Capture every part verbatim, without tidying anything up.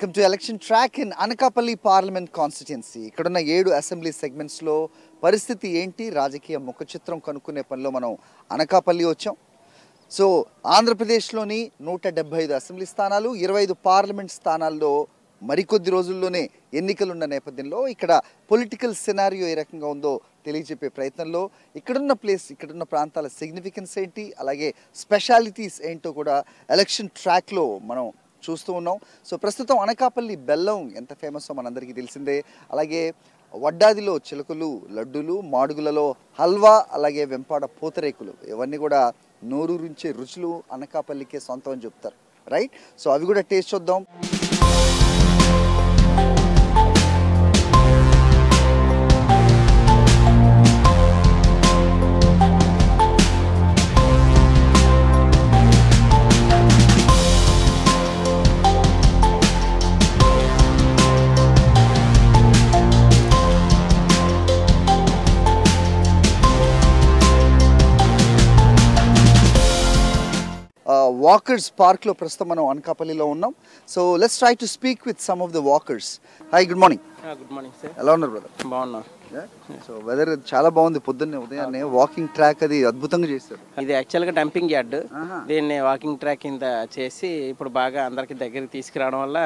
Welcome to election track in Anakapalli parliament constituency. ఇక్కడున్న ఏడు assembly సెగ్మెంట్స్లో పరిస్థితి ఏంటి, రాజకీయ ముఖ చిత్రం కనుక్కునే పనిలో మనం అనకాపల్లి వచ్చాం. సో ఆంధ్రప్రదేశ్లోని నూట డెబ్బై ఐదు అసెంబ్లీ స్థానాలు, ఇరవై ఐదు పార్లమెంట్ స్థానాల్లో మరికొద్ది రోజుల్లోనే ఎన్నికలున్న నేపథ్యంలో ఇక్కడ పొలిటికల్ సినారియో ఏ రకంగా ఉందో తెలియజెప్పే ప్రయత్నంలో ఇక్కడున్న ప్లేస్, ఇక్కడున్న ప్రాంతాల సిగ్నిఫికెన్స్ ఏంటి, అలాగే స్పెషాలిటీస్ ఏంటో కూడా ఎలక్షన్ ట్రాక్లో మనం చూస్తూ ఉన్నాం. సో ప్రస్తుతం అనకాపల్లి బెల్లం ఎంత ఫేమస్సో మనందరికీ తెలిసిందే. అలాగే వడ్డాదిలో చిలుకలు, లడ్డులు, మాడుగులలో హల్వా, అలాగే వెంపాడ పూతరేకులు, ఇవన్నీ కూడా నోరూరించే రుచులు అనకాపల్లికే సొంతం అని చెప్తారు, రైట్? సో అవి కూడా టేస్ట్ చూద్దాం. వాకర్స్ పార్క్లో ప్రస్తుతం మనం అనకాపల్లిలో ఉన్నాం. So let's try to speak with some of the walkers. Hi, good morning. Good morning sir. ఎలా ఉన్నారు బ్రదర్? బాగున్నా. సో వెదర్ చాలా బాగుంది, పొద్దున్నే ఉదయాన్నే వాకింగ్ ట్రాక్ అది అద్భుతంగా చేశారు. ఇది యాక్చువల్గా డంపింగ్ యార్డ్, దీన్ని వాకింగ్ ట్రాక్ కింద చేసి ఇప్పుడు బాగా అందరికి దగ్గరికి తీసుకురావడం వల్ల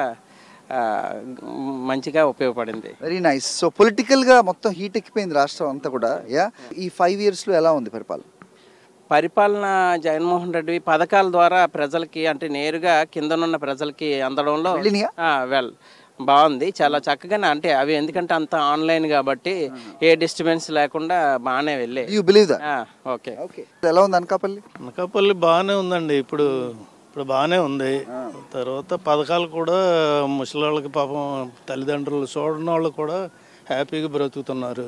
మంచిగా ఉపయోగపడింది. Very nice. సో పొలిటికల్గా మొత్తం హీట్ ఎక్కిపోయింది రాష్ట్రం అంతా కూడా. యా, ఈ ఫైవ్ ఇయర్స్లో ఎలా ఉంది పరిపాలన? పరిపాలన జగన్మోహన్ రెడ్డి పథకాల ద్వారా ప్రజలకి, అంటే నేరుగా కిందనున్న ప్రజలకి అందడంలో వెల్ బాగుంది, చాలా చక్కగానే. అంటే అవి ఎందుకంటే అంత ఆన్లైన్ కాబట్టి ఏ డిస్టర్బెన్స్ లేకుండా బాగానే వెళ్ళే. Okay okay. ఎలా ఉంది అనకాపల్లి? అనకాపల్లి బాగానే ఉందండి. ఇప్పుడు ఇప్పుడు బాగానే ఉంది. తర్వాత పథకాలు కూడా ముసలి వాళ్ళకి, పాపం తల్లిదండ్రులు చూడని వాళ్ళు కూడా హ్యాపీగా బ్రతుకుతున్నారు.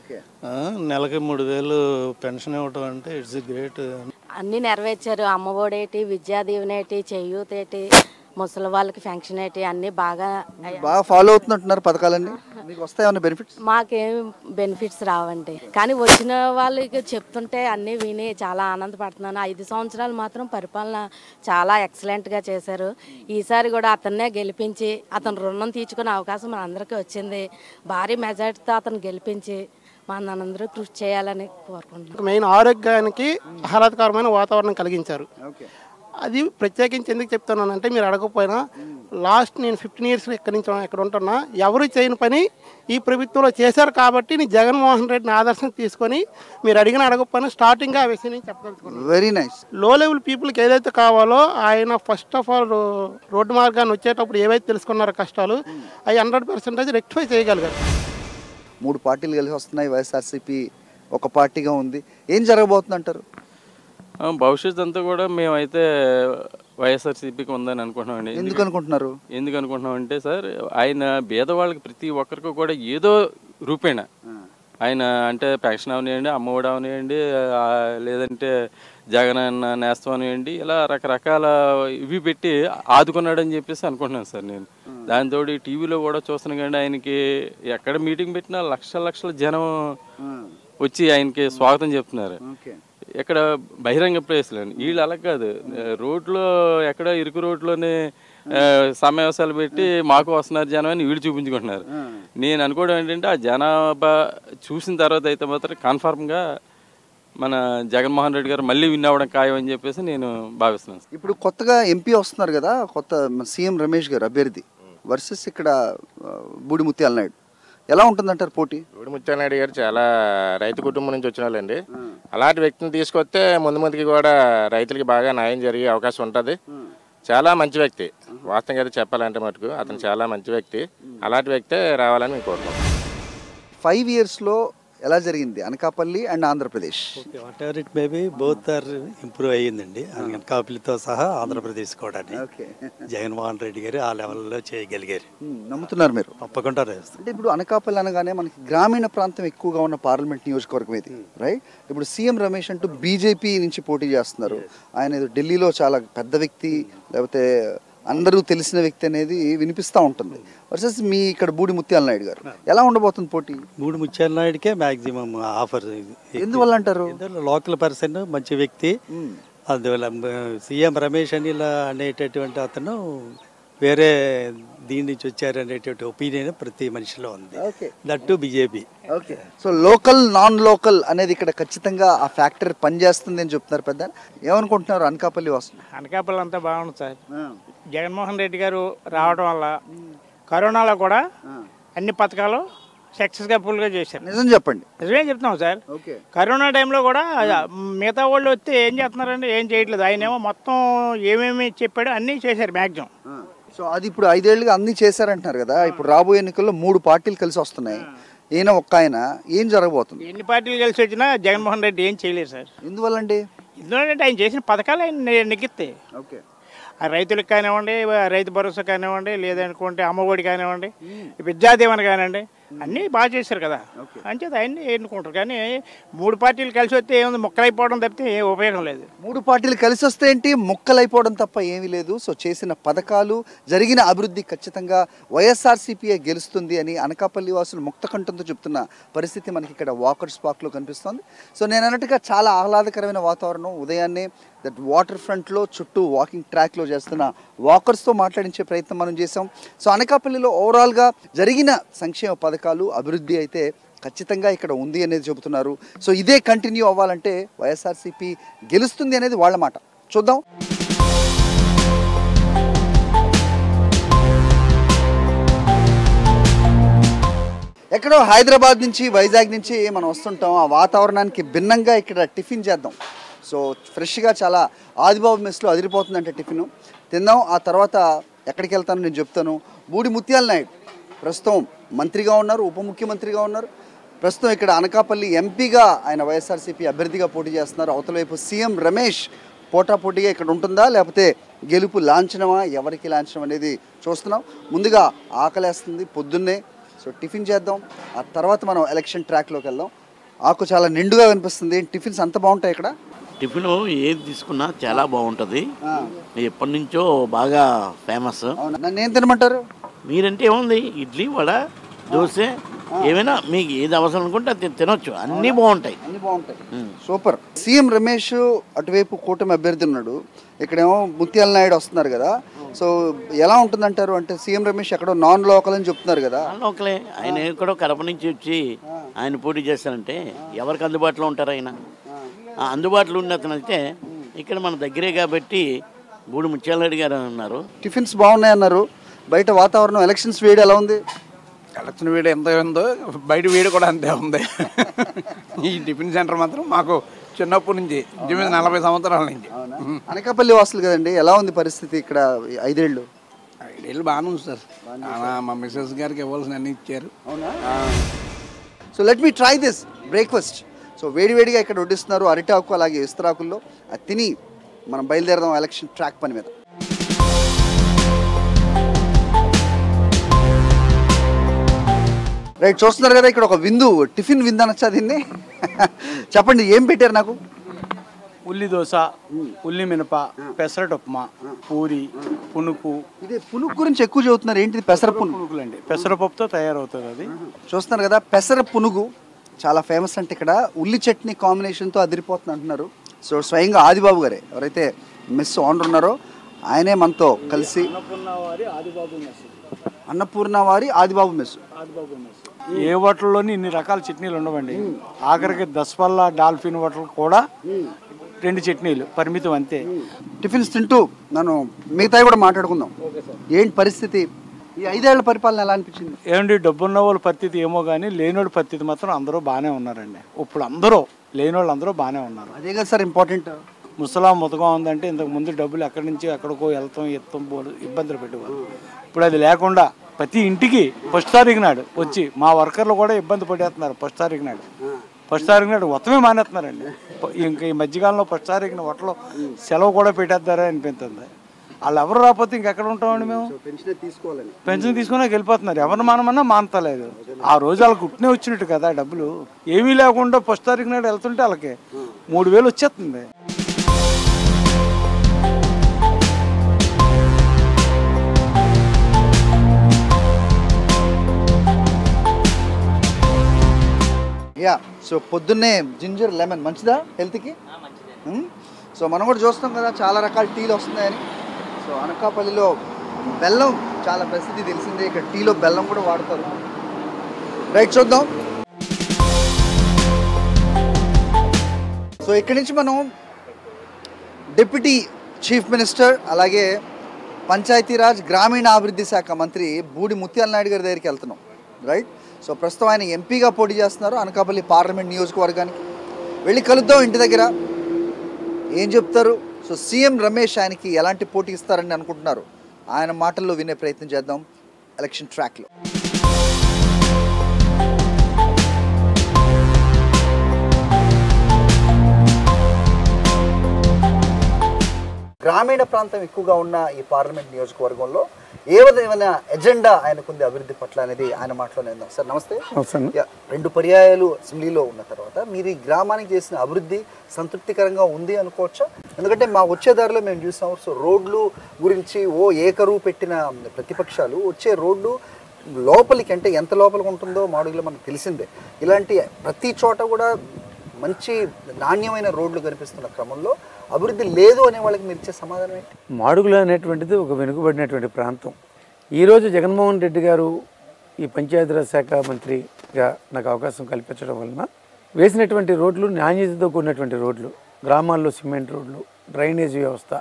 నెలకి మూడు వేలు పెన్షన్ ఇవ్వటం అంటే ఇట్స్ గ్రేట్. అన్ని నెరవేర్చారు. అమ్మఒడేటి, విద్యా దీవెనేటి, చేయూతేటి, ముసలి వాళ్ళకి ఫంక్షన్ ఏంటి, అన్ని బాగా బాగా ఫాలో అవుతున్నట్టున్నారు పథకాలన్నీ. మీకు వస్తాయన్న బెనిఫిట్స్? మాకేం బెనిఫిట్స్ రావండి, కానీ వచ్చిన వాళ్ళకి చెప్తుంటే అన్నీ విని చాలా ఆనందపడుతున్నాను. ఐదు సంవత్సరాలు మాత్రం పరిపాలన చాలా ఎక్సలెంట్గా చేశారు. ఈసారి కూడా అతన్నే గెలిపించి అతను రుణం తీర్చుకునే అవకాశం మన అందరికీ వచ్చింది. భారీ మెజార్టీతో అతను గెలిపించి మనందరూ కృషి చేయాలని కోరుకుంటున్నాను. మెయిన్ ఆరోగ్యానికి ఆహ్లాదకరమైన వాతావరణం కలిగించారు. అది ప్రత్యేకించి ఎందుకు చెప్తున్నానంటే, మీరు అడగకపోయినా లాస్ట్ నేను ఫిఫ్టీన్ ఇయర్స్ ఎక్కడి నుంచి ఎక్కడ ఉంటున్నా, ఎవరు చేయని పని ఈ ప్రభుత్వంలో చేశారు కాబట్టి నేను జగన్మోహన్ రెడ్డిని ఆదర్శం తీసుకొని మీరు అడిగిన అడగకపోయినా స్టార్టింగ్గా ఆ విషయం నేను చెప్పదలుచుకున్నాను. Very nice. లో లెవెల్ పీపుల్కి ఏదైతే కావాలో ఆయన ఫస్ట్ ఆఫ్ ఆల్ రోడ్డు మార్గాన్ని వచ్చేటప్పుడు ఏవైతే తెలుసుకున్నారో కష్టాలు, అవి హండ్రెడ్ పర్సెంటేజ్ రెక్టిఫై చేయగలిగారు. మూడు పార్టీలు కలిసి వస్తున్నాయి, వైఎస్ఆర్సీపీ ఒక పార్టీగా ఉంది. ఏం జరగబోతుంది అంటారు? భవిష్యత్తు అంతా కూడా మేమైతే వైఎస్ఆర్సీపీకి ఉందని అనుకుంటున్నామండి. ఎందుకు అనుకుంటున్నారు? ఎందుకు అనుకుంటున్నాం అంటే సార్, ఆయన పేదవాళ్ళకి ప్రతి ఒక్కరికి కూడా ఏదో రూపేణ ఆయన, అంటే పెన్షన్ అవనివ్వండి, అమ్మఒడి అవనివ్వండి, లేదంటే జగనన్న నేస్తం అవనివ్వండి, ఇలా రకరకాల ఇవి పెట్టి ఆదుకున్నాడని చెప్పేసి అనుకుంటున్నాను సార్ నేను. దాంతో టీవీలో కూడా చూస్తున్నాను కానీ ఆయనకి ఎక్కడ మీటింగ్ పెట్టినా లక్షల లక్షల జనం వచ్చి ఆయనకి స్వాగతం చెప్తున్నారు. ఎక్కడ బహిరంగ ప్లేస్లోని, వీళ్ళు అలా కాదు, రోడ్లో ఎక్కడ ఇరుకు రోడ్లోనే సమావేశాలు పెట్టి మాకు వస్తున్నారు జనం అని వీళ్ళు చూపించుకుంటున్నారు. నేను అనుకోవడం ఏంటంటే, ఆ జనాభా చూసిన తర్వాత అయితే మాత్రం కన్ఫర్మ్గా మన జగన్మోహన్ రెడ్డి గారు మళ్ళీ విన్ అవ్వడం ఖాయం అని చెప్పేసి నేను భావిస్తున్నాను. ఇప్పుడు కొత్తగా ఎంపీ వస్తున్నారు కదా, కొత్త సీఎం రమేష్ గారు అభ్యర్థి వర్సెస్ ఇక్కడ బూడి ముత్యాల నాయుడు, ఎలా ఉంటుందంటారు పోటీ? బూడి ముత్యాల నాయుడు గారు చాలా రైతు కుటుంబం నుంచి వచ్చిన వాళ్ళండి. అలాంటి వ్యక్తిని తీసుకొస్తే ముందు ముందుకి కూడా రైతులకి బాగా న్యాయం జరిగే అవకాశం ఉంటుంది. చాలా మంచి వ్యక్తి, వాస్తవంగా అయితే చెప్పాలంటే మటుకు అతను చాలా మంచి వ్యక్తి. అలాంటి వ్యక్తే రావాలని మేము కోరుకుంటున్నాం. ఫైవ్ ఇయర్స్లో ఎలా జరిగింది Anakapalli and Andhra Pradesh? What ever it maybe both are improve అయ్యిందండి. అనకాపల్లితో సహా ఆంధ్రప్రదేశ్ కూడా జగన్మోహన్ రెడ్డి గారు ఆ లెవెల్లో చేయగలిగారు. నమ్ముతున్నారు మీరు? తప్పకుండా. అంటే ఇప్పుడు అనకాపల్లి అనగానే మనకి గ్రామీణ ప్రాంతం ఎక్కువగా ఉన్న పార్లమెంట్ నియోజకవర్గం ఇది, రైట్? ఇప్పుడు సీఎం రమేష్ అంటూ బీజేపీ నుంచి పోటీ చేస్తున్నారు. ఆయన ఢిల్లీలో చాలా పెద్ద వ్యక్తి, లేకపోతే అందరూ తెలిసిన వ్యక్తి అనేది వినిపిస్తూ ఉంటుంది. వర్సెస్ మీ ఇక్కడ బూడి ముత్యాల నాయుడు గారు, ఎలా ఉండబోతుంది పోటీ? బూడి ముత్యాల నాయుడికే మ్యాక్సిమం ఆఫర్. ఎందువల్ల అంటారు? లోకల్ పర్సన్, మంచి వ్యక్తి. అందువల్ల సీఎం రమేష్ అని ఇలా అనేటటువంటి అతను వేరే దీని నుంచి వచ్చారు అనేటువంటి ఒపీనియన్ ప్రతి మనిషిలో ఉంది. That BJP. Okay, so local non local అనేది ఇక్కడ ఖచ్చితంగా ఆ ఫ్యాక్టర్ పనిచేస్తుంది అని చెప్తున్నారు. పెద్ద ఏమనుకుంటున్నారు అనకాపల్లి వాసులు? అనకాపల్లి అంతా బాగుంది సార్. జగన్మోహన్ రెడ్డి గారు రావడం వల్ల కరోనాలో కూడా అన్ని పథకాలు సక్సెస్గా ఫుల్గా చేశారు. నిజం చెప్పండి. నిజమే చెప్తున్నాం సార్. కరోనా టైంలో కూడా మిగతా వాళ్ళు వస్తే ఏం చేస్తున్నారంటే ఏం చేయట్లేదు. ఆయన ఏమో మొత్తం ఏమేమి చెప్పాడో అన్నీ చేశారు మ్యాక్సిమం. సో అది ఇప్పుడు ఐదేళ్లుగా అన్ని చేశారంటున్నారు కదా. ఇప్పుడు రాబోయే ఎన్నికల్లో మూడు పార్టీలు కలిసి వస్తున్నాయి. ఈయన ఒక్క ఆయన ఏం జరగబోతుంది? ఎన్ని పార్టీలు కలిసి వచ్చినా జగన్మోహన్ రెడ్డి ఏం చేయలేదు సార్. ఎందువల్లండి? ఎందుకంటే ఆయన చేసిన పథకాలు ఆయన నెగ్గిస్తాయి. ఓకే, రైతులకు కానివ్వండి, రైతు భరోసా కానివ్వండి, లేదనుకుంటే అమ్మఒడి కానివ్వండి, విద్యాదీవన కానివ్వండి, అన్నీ బాగా చేశారు కదా. అంచేది ఆయన్ని ఎన్నుకుంటారు. కానీ మూడు పార్టీలు కలిసి వస్తే ఏముంది, మొక్కలైపోవడం తప్పితే ఏ ఉపయోగం లేదు. మూడు పార్టీలు కలిసి వస్తే ఏంటి, మొక్కలైపోవడం తప్ప ఏమీ లేదు. సో చేసిన పథకాలు, జరిగిన అభివృద్ధి ఖచ్చితంగా వైఎస్ఆర్సీపీఏ గెలుస్తుంది అని అనకాపల్లి వాసులు ముక్తకంఠంతో చెప్తున్న పరిస్థితి మనకి ఇక్కడ వాకర్స్ పార్క్లో కనిపిస్తుంది. సో నేను అన్నట్టుగా చాలా ఆహ్లాదకరమైన వాతావరణం. ఉదయాన్నే దట్ వాటర్ ఫ్రంట్లో చుట్టూ వాకింగ్ ట్రాక్లో చేస్తున్న వాకర్స్తో మాట్లాడించే ప్రయత్నం మనం చేసాం. సో అనకాపల్లిలో ఓవరాల్గా జరిగిన సంక్షేమ పథకాలు, అభివృద్ధి అయితే ఖచ్చితంగా ఇక్కడ ఉంది అనేది చెబుతున్నారు. సో ఇదే కంటిన్యూ అవ్వాలంటే వైఎస్ఆర్సీపీ గెలుస్తుంది అనేది వాళ్ళ మాట. చూద్దాం. ఎక్కడో హైదరాబాద్ నుంచి, వైజాగ్ నుంచి మనం వస్తుంటాం. ఆ వాతావరణానికి భిన్నంగా ఇక్కడ టిఫిన్ చేద్దాం. సో ఫ్రెష్గా చాలా ఆదిబాబు మెస్లో అదిరిపోతుందంటే టిఫిన్ తిందాం. ఆ తర్వాత ఎక్కడికి వెళ్తానో నేను చెప్తాను. బూడి ముత్యాల నాయుడు ప్రస్తుతం మంత్రిగా ఉన్నారు, ఉప ముఖ్యమంత్రిగా ఉన్నారు. ప్రస్తుతం ఇక్కడ అనకాపల్లి ఎంపీగా ఆయన వైఎస్ఆర్సీపీ అభ్యర్థిగా పోటీ చేస్తున్నారు. అవతల వైపు సీఎం రమేష్ పోటాపోటీగా ఇక్కడ ఉంటుందా, లేకపోతే గెలుపు లాంఛనమా, ఎవరికి లాంఛనం అనేది చూస్తున్నాం. ముందుగా ఆకలేస్తుంది పొద్దున్నే. సో టిఫిన్ చేద్దాం, ఆ తర్వాత మనం ఎలక్షన్ ట్రాక్లోకి వెళ్దాం. ఆకు చాలా నిండుగా కనిపిస్తుంది. టిఫిన్స్ అంత బాగుంటాయి ఇక్కడ. టిఫిన్ ఏది తీసుకున్నా చాలా బాగుంటుంది. ఎప్పటి నుంచో బాగా ఫేమస్. నన్ను ఏం తినమంటారు? మీరంటే ఏముంది, ఇడ్లీ, వడ, దోశ, ఏమైనా మీకు ఏది అవసరం అనుకుంటే అది తినొచ్చు. అన్నీ బాగుంటాయి. అన్ని బాగుంటాయి. సూపర్. సీఎం రమేష్ అటువైపు కూటమి అభ్యర్థి ఉన్నాడు, ఇక్కడేమో ముత్యాల నాయుడు వస్తున్నారు కదా. సో ఎలా ఉంటుందంటారు? అంటే సీఎం రమేష్ ఎక్కడో నాన్ లోకల్ అని చెప్తున్నారు కదా. నాన్ లోకలే. ఆయన ఎక్కడో కడప నుంచి వచ్చి ఆయన పోటీ చేస్తారంటే ఎవరికి అందుబాటులో ఉంటారు? ఆయన అందుబాటులో ఉన్న అతను అయితే ఇక్కడ మన దగ్గరే కాబట్టి బూడి ముత్యాలరెడ్డి గారు ఉన్నారు. టిఫిన్స్ బాగున్నాయి అన్నారు. బయట వాతావరణం, ఎలక్షన్స్ వేడి ఎలా ఉంది? ఎలక్షన్ వేడి ఎంత ఉందో బయట వేడి కూడా అంతే ఉంది. ఈ టిఫిన్ సెంటర్ మాత్రం మాకు చిన్నప్పటి నుంచి ఇంటి నలభై సంవత్సరాల నుంచి. అనకాపల్లి వాసులు కదండి, ఎలా ఉంది పరిస్థితి ఇక్కడ ఐదేళ్ళు? ఐదేళ్ళు బాగానే ఉంది సార్. మా మిస్సెస్ గారికి ఇవ్వాల్సిన అన్ని ఇచ్చారు. So let me try this breakfast. So వేడివేడిగా ఇక్కడ వడ్డిస్తున్నారు అరిటాకు, అలాగే ఇస్తరాకుల్లో. అది తిని మనం బయలుదేరదాం ఎలక్షన్ ట్రాక్ పని మీద. రైట్, చూస్తున్నారు కదా ఇక్కడ ఒక విందు, టిఫిన్ విందు అనొచ్చా దీన్ని? చెప్పండి, ఏం పెట్టారు నాకు? ఉల్లి దోశ, ఉల్లి మినప, పెసరట్ ఉప్మా, పూరి, పునుకు. ఇదే పునుకు గురించి ఎక్కువ చదువుతున్నారు. ఏంటిది? పెసర పునుగులు అండి. పెసరపప్పుతో తయారవుతుంది అది. చూస్తున్నారు కదా, పెసర పునుగు చాలా ఫేమస్. అంటే ఇక్కడ ఉల్లి చట్నీ కాంబినేషన్తో అదిరిపోతుంది అంటున్నారు. సో స్వయంగా ఆదిబాబు గారే, ఎవరైతే మెస్ ఓనర్ ఉన్నారో ఆయనే మనతో కలిసి, అన్నపూర్ణ వారి ఆదిబాబు మెస్. ఏ హోటల్లోని ఇన్ని రకాల చట్నీలు ఉండవండి. ఆఖరికి దస్పల్లా డాల్ఫిన్ హోటల్ కూడా రెండు చట్నీలు పరిమితం అంతే. టిఫిన్స్ తింటూ నన్ను మిగతాయి కూడా మాట్లాడుకుందాం. ఏంటి పరిస్థితి? ఈ ఐదేళ్ల పరిపాలన ఎలా అనిపించింది? ఏమండి, డబ్బున్న వాళ్ళ పరిస్థితి ఏమో కానీ లేనోడి పరిస్థితి మాత్రం అందరూ బాగానే ఉన్నారండి. ఇప్పుడు అందరూ లేనోళ్ళు అందరూ బాగానే ఉన్నారు. అదే కదా సార్ ఇంపార్టెంట్. ముసలా ముతగా ఉందంటే ఇంతకు ముందు డబ్బులు ఎక్కడి నుంచి ఎక్కడికో వెళ్తాం, ఎత్తాం, పోదు, ఇబ్బందులు పెట్టేవాళ్ళు. ఇప్పుడు అది లేకుండా ప్రతి ఇంటికి ఫస్ట్ తారీఖు నాడు వచ్చి మా వర్కర్లు కూడా ఇబ్బంది పడేస్తున్నారు. ఫస్ట్ తారీఖు నాడు ఫస్ట్ తారీఖు నాడు మొత్తమే మానేస్తున్నారండి. ఇంకా ఈ మధ్యకాలంలో ఫస్ట్ తారీఖున హోటల్లో సెలవు కూడా పెట్టేస్తారా అనిపిస్తుంది. వాళ్ళు ఎవరు రాకపోతే ఇంకెక్కడ ఉంటామండి మేము? పెన్షన్ తీసుకునే వెళ్ళిపోతున్నారు. ఎవరు మానమన్నా మానతలేదు. ఆ రోజు వాళ్ళకి గుట్టినే వచ్చినట్టు కదా డబ్బులు. ఏమీ లేకుండా ఫస్ట్ తారీఖు నాడు వెళ్తుంటే వాళ్ళకి మూడు వేలు వచ్చేస్తుంది. యా, సో పొద్దున్నే జింజర్ లెమన్ మంచిదా హెల్త్కి? సో మనం కూడా చూస్తాం కదా చాలా రకాల టీలు వస్తున్నాయని. సో అనకాపల్లిలో బెల్లం చాలా ప్రసిద్ధి తెలిసిందే, ఇక్కడ టీలో బెల్లం కూడా వాడతారు. రైట్, చూద్దాం. సో ఇక్కడి నుంచి మనం డిప్యూటీ చీఫ్ మినిస్టర్ అలాగే పంచాయతీరాజ్ గ్రామీణాభివృద్ధి శాఖ మంత్రి బూడి ముత్యాల నాయుడు గారి దగ్గరికి వెళ్తున్నాం. రైట్, సో ప్రస్తుతం ఆయన ఎంపీగా పోటీ చేస్తున్నారు అనకాపల్లి పార్లమెంట్ నియోజకవర్గానికి. వెళ్ళి కలుద్దాం ఇంటి దగ్గర, ఏం చెప్తారు. సో సీఎం రమేష్ ఆయనకి ఎలాంటి పోటీ ఇస్తారని అనుకుంటున్నారు, ఆయన మాటల్లో వినే ప్రయత్నం చేద్దాం ఎలక్షన్ ట్రాక్లో. గ్రామీణ ప్రాంతం ఎక్కువగా ఉన్న ఈ పార్లమెంట్ నియోజకవర్గంలో ఏ విధమైన ఎజెండా ఆయనకుంది అభివృద్ధి పట్ల అనేది ఆయన మాటలోనే విందాం. సార్ నమస్తే. రెండు పర్యాయాలు అసెంబ్లీలో ఉన్న తర్వాత మీరు ఈ గ్రామానికి చేసిన అభివృద్ధి సంతృప్తికరంగా ఉంది అనుకోవచ్చా? ఎందుకంటే మా వచ్చే దారిలో మేము చూసాం, సో రోడ్లు గురించి ఓ ఏకరువు పెట్టిన ప్రతిపక్షాలు వచ్చే రోడ్లు లోపలికి అంటే ఎంత లోపలికి ఉంటుందో మాడుగులో మనకు తెలిసిందే. ఇలాంటి ప్రతి చోట కూడా మంచి నాణ్యమైన రోడ్లు కనిపిస్తున్న క్రమంలో అభివృద్ధి లేదు అనే వాళ్ళకి మీరు ఇచ్చే సమాధానం ఏంటి? మాడుగుల అనేటువంటిది ఒక వెనుకబడినటువంటి ప్రాంతం. ఈరోజు జగన్మోహన్ రెడ్డి గారు ఈ పంచాయతీరాజ్ శాఖ మంత్రిగా నాకు అవకాశం కల్పించడం వలన వేసినటువంటి రోడ్లు నాణ్యతతో కూడినటువంటి రోడ్లు, గ్రామాల్లో సిమెంట్ రోడ్లు, డ్రైనేజ్ వ్యవస్థ,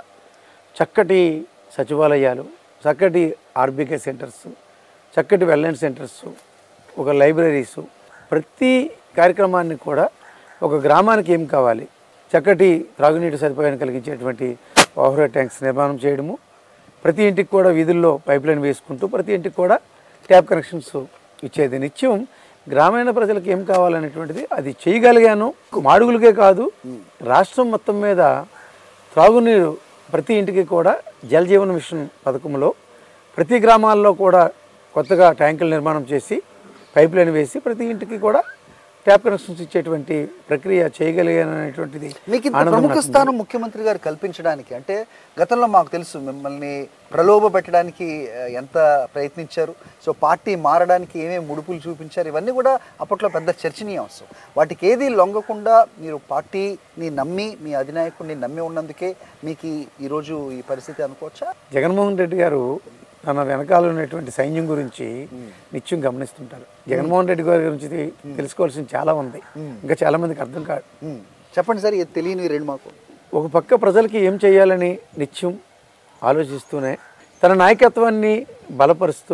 చక్కటి సచివాలయాలు, చక్కటి ఆర్బీకే సెంటర్స్, చక్కటి వెల్నెస్ సెంటర్స్, ఒక లైబ్రరీసు, ప్రతి కార్యక్రమాన్ని కూడా ఒక గ్రామానికి ఏం కావాలి, చక్కటి త్రాగునీటి సదుపాయాన్ని కలిగించేటువంటి ఓవర్ హెడ్ ట్యాంక్స్ నిర్మాణం చేయడము, ప్రతి ఇంటికి కూడా వీధుల్లో పైప్ లైన్ వేసుకుంటూ ప్రతి ఇంటికి కూడా ట్యాప్ కనెక్షన్స్ ఇచ్చేది. నిత్యం గ్రామీణ ప్రజలకు ఏం కావాలనేటువంటిది అది చేయగలిగాను. మాడుగులకే కాదు, రాష్ట్రం మొత్తం మీద త్రాగునీరు ప్రతి ఇంటికి కూడా జల్ జీవన్ మిషన్ పథకంలో ప్రతి గ్రామాల్లో కూడా కొత్తగా ట్యాంకులు నిర్మాణం చేసి పైప్ లైన్ వేసి ప్రతి ఇంటికి కూడా ట్యాప్ కనెక్షన్స్ ఇచ్చేటువంటి ప్రక్రియ చేయగలిగాననేటువంటిది మీకు ఇంత ప్రముఖ స్థానం ముఖ్యమంత్రి గారు కల్పించడానికి అంటే గతంలో మాకు తెలుసు మిమ్మల్ని ప్రలోభ పెట్టడానికి ఎంత ప్రయత్నించారు, సో పార్టీ మారడానికి ఏమేమి ముడుపులు చూపించారు, ఇవన్నీ కూడా అప్పట్లో పెద్ద చర్చనీయాంశం. వాటికి ఏది లొంగకుండా మీరు పార్టీని నమ్మి మీ అధినాయకుడిని నమ్మి ఉన్నందుకే మీకు ఈరోజు ఈ పరిస్థితి అనుకోవచ్చా? జగన్మోహన్ రెడ్డి గారు తన వెనకాల ఉన్నటువంటి సైన్యం గురించి నిత్యం గమనిస్తుంటారు. జగన్మోహన్ రెడ్డి గారి గురించి తెలుసుకోవాల్సింది చాలా ఉంది, ఇంకా చాలా మందికి అర్థం కాదు. చెప్పండి సార్, తెలియని రెండు మాకు. ఒక పక్క ప్రజలకి ఏం చేయాలని నిత్యం ఆలోచిస్తూనే తన నాయకత్వాన్ని బలపరుస్తూ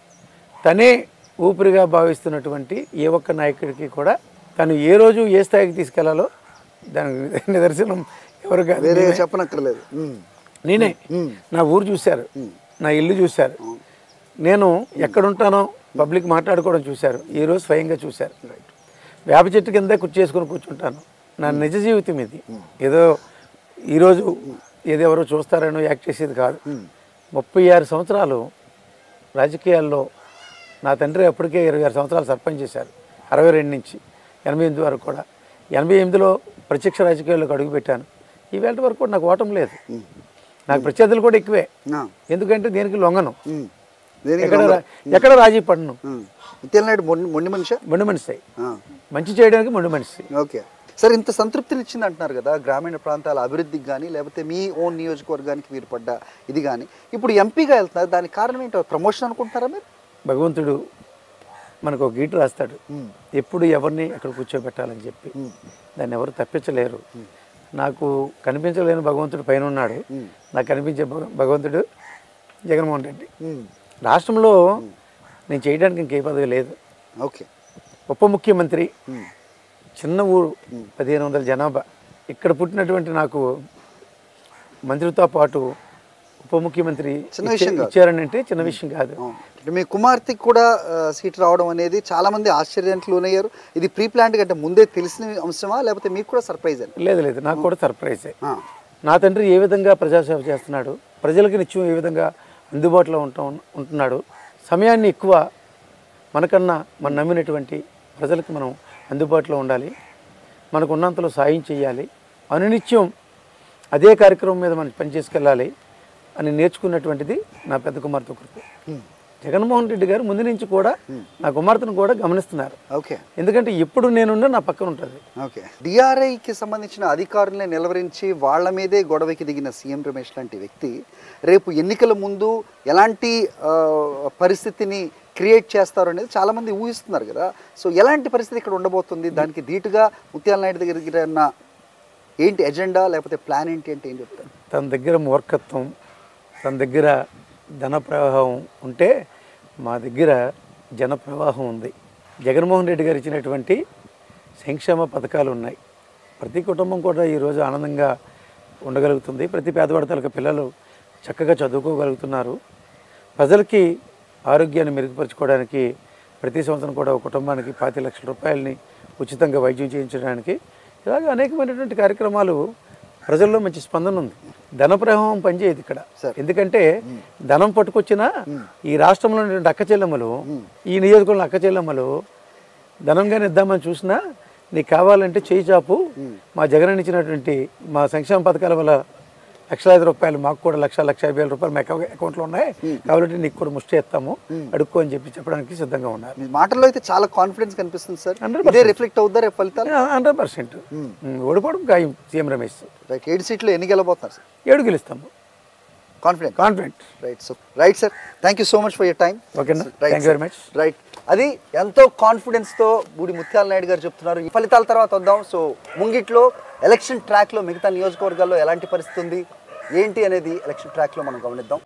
తనే ఊపిరిగా భావిస్తున్నటువంటి ఏ ఒక్క నాయకుడికి కూడా తను ఏ రోజు ఏ స్థాయికి తీసుకెళ్లాలో దానికి నిదర్శనం ఎవరు కాదు, చెప్పనక్కర్లేదు. నేనే. నా ఊరు చూశారు, నా ఇల్లు చూశారు, నేను ఎక్కడుంటానో పబ్లిక్ మాట్లాడుకోవడం చూశారు, ఈరోజు స్వయంగా చూశారు. వేప చెట్టు కింద కుర్చీ చేసుకొని కూర్చుంటాను. నా నిజ జీవితం ఇది. ఏదో ఈరోజు ఏదో ఎవరో చూస్తారనో యాక్ట్ చేసేది కాదు. ముప్పై ఆరు సంవత్సరాలు రాజకీయాల్లో నా తండ్రి అప్పటికే ఇరవై ఆరు సంవత్సరాలు సర్పంచ్ చేశారు, అరవై రెండు నుంచి ఎనభై ఎనిమిది వరకు కూడా. ఎనభై ఎనిమిదిలో ప్రత్యక్ష రాజకీయాల్లోకి అడుగుపెట్టాను. ఈవేళ వరకు కూడా నాకు ఓటం లేదు. నాకు ప్రత్యర్థులు కూడా ఎక్కువే, ఎందుకంటే దేనికి లొంగను, ఎక్కడ ఎక్కడ రాజీ పడను. మొండి మనిషి మొండి మనిషి మంచి చేయడానికి మొండి మనిషి. ఓకే సార్, ఇంత సంతృప్తిని ఇచ్చింది అంటున్నారు కదా గ్రామీణ ప్రాంతాల అభివృద్ధికి కానీ లేకపోతే మీ ఓన్ నియోజకవర్గానికి మీరు పడ్డ ఇది కానీ, ఇప్పుడు ఎంపీగా వెళ్తున్నారు, దానికి కారణం ఏంటో ప్రమోషన్ అనుకుంటారా మీరు? భగవంతుడు మనకు ఒక గీటు రాస్తాడు, ఎప్పుడు ఎవరిని అక్కడ కూర్చోబెట్టాలని చెప్పి. దాన్ని ఎవరు తప్పించలేరు. నాకు కనిపించలేని భగవంతుడు పైన ఉన్నాడు, నాకు కనిపించే భగవంతుడు జగన్మోహన్ రెడ్డి. రాష్ట్రంలో నేను చేయడానికి ఇంకే పదవి లేదు. ఓకే, ఉప ముఖ్యమంత్రి, చిన్న ఊరు, పదిహేను వందల జనాభా. ఇక్కడ పుట్టినటువంటి నాకు మంత్రితో పాటు ఉప ముఖ్యమంత్రి ఇచ్చారని అంటే చిన్న విషయం కాదు. మీ కుమార్తెకి కూడా సీట్ రావడం అనేది చాలా మంది ఆశ్చర్యానికి లోనయ్యారు. ఇది ప్రీ ప్లాన్డ్ అంటే ముందే తెలిసిన అంశమా లేకపోతే మీకు కూడా సర్ప్రైజ్? లేదు లేదు, నాకు కూడా సర్ప్రైజే. నా తండ్రి ఏ విధంగా ప్రజాసేవ చేస్తున్నాడు, ప్రజలకు నిత్యం ఏ విధంగా అందుబాటులో ఉంటా ఉంటున్నాడు, సమయాన్ని ఎక్కువ మనకన్నా మనం నమ్మినటువంటి ప్రజలకు మనం అందుబాటులో ఉండాలి, మనకు ఉన్నంతలో సాయం చేయాలి, అనునిత్యం అదే కార్యక్రమం మీద మనం పనిచేసుకెళ్ళాలి అని నేర్చుకున్నటువంటిది నా పెద్ద కుమార్తె కృప. జగన్మోహన్ రెడ్డి గారు ముందు నుంచి కూడా నా కుమార్తెను కూడా గమనిస్తున్నారు. ఓకే, ఎందుకంటే ఎప్పుడు నేనున్నా నా పక్కన ఉంటుంది. ఓకే, డిఆర్ఐకి సంబంధించిన అధికారులనే నిలవరించి వాళ్ళ మీదే గొడవకి దిగిన సీఎం రమేష్ లాంటి వ్యక్తి రేపు ఎన్నికల ముందు ఎలాంటి పరిస్థితిని క్రియేట్ చేస్తారు అనేది చాలామంది ఊహిస్తున్నారు కదా. సో ఎలాంటి పరిస్థితి ఇక్కడ ఉండబోతుంది? దానికి ధీటుగా ముత్యాల నాయుడు దగ్గర ఉన్న ఏంటి ఎజెండా లేకపోతే ప్లాన్ ఏంటి అంటే ఏం చెప్తారు? తన దగ్గర మూర్ఖత్వం, తన దగ్గర ధన ప్రవాహం ఉంటే మా దగ్గర జన ప్రవాహం ఉంది. జగన్మోహన్ రెడ్డి గారు ఇచ్చినటువంటి సంక్షేమ పథకాలు ఉన్నాయి. ప్రతి కుటుంబం కూడా ఈరోజు ఆనందంగా ఉండగలుగుతుంది. ప్రతి పేదవాడి తలక పిల్లలు చక్కగా చదువుకోగలుగుతున్నారు. ప్రజలకి ఆరోగ్యాన్ని మెరుగుపరచుకోవడానికి ప్రతి సంవత్సరం కూడా ఒక కుటుంబానికి పాతి లక్షల రూపాయలని ఉచితంగా వైద్యం చేయించడానికి ఇలాగ అనేకమైనటువంటి కార్యక్రమాలు ప్రజల్లో మంచి స్పందన ఉంది. ధన ప్రవాహం పనిచేయదు ఇక్కడ. ఎందుకంటే ధనం పట్టుకొచ్చినా ఈ రాష్ట్రంలో ఉన్నటువంటి అక్క చెల్లెమ్మలు, ఈ నియోజకవర్గంలో అక్క చెల్లెమ్మలు ధనంగానే ఇద్దామని చూసినా నీకు కావాలంటే చేయి చాపు, మా జగన్ ఇచ్చినటువంటి మా సంక్షేమ పథకాల వల్ల లక్షలాది రూపాయలు మాకు కూడా లక్ష లక్ష యాభై వేల రూపాయలు మా అకౌంట్లో ఉన్నాయి కాబట్టి నీకు కూడా ముష్టి ఎత్తాము అడుక్కో అని చెప్పి చెప్పడానికి సిద్ధంగా ఉన్నారు. మీ మాటల్లో అయితే చాలా కాన్ఫిడెన్స్ కనిపిస్తుంది సార్. ఇదే రిఫ్లెక్ట్ అవుతారు రేపు ఫలితాలు? హండ్రెడ్ పర్సెంట్ ఓడిపోవడం ఖాయం సీఎం రమేష్. రైట్, ఏడు సీట్లు ఎన్ని గెలబోతున్నారు సార్? ఏడు గెలుస్తాము. Confident confident right so right sir, thank you so much for your time. ఓకేనా, thank you very much. Right, అది ఎంతో కాన్ఫిడెన్స్తో బూడి ముత్యాల నాయుడు గారు చెప్తున్నారు. ఈ ఫలితాల తర్వాత వద్దాం. సో ముంగిట్లో ఎలక్షన్ ట్రాక్లో మిగతా నియోజకవర్గాల్లో ఎలాంటి పరిస్థితి ఉంది ఏంటి అనేది ఎలక్షన్ ట్రాక్లో మనం గమనిద్దాం.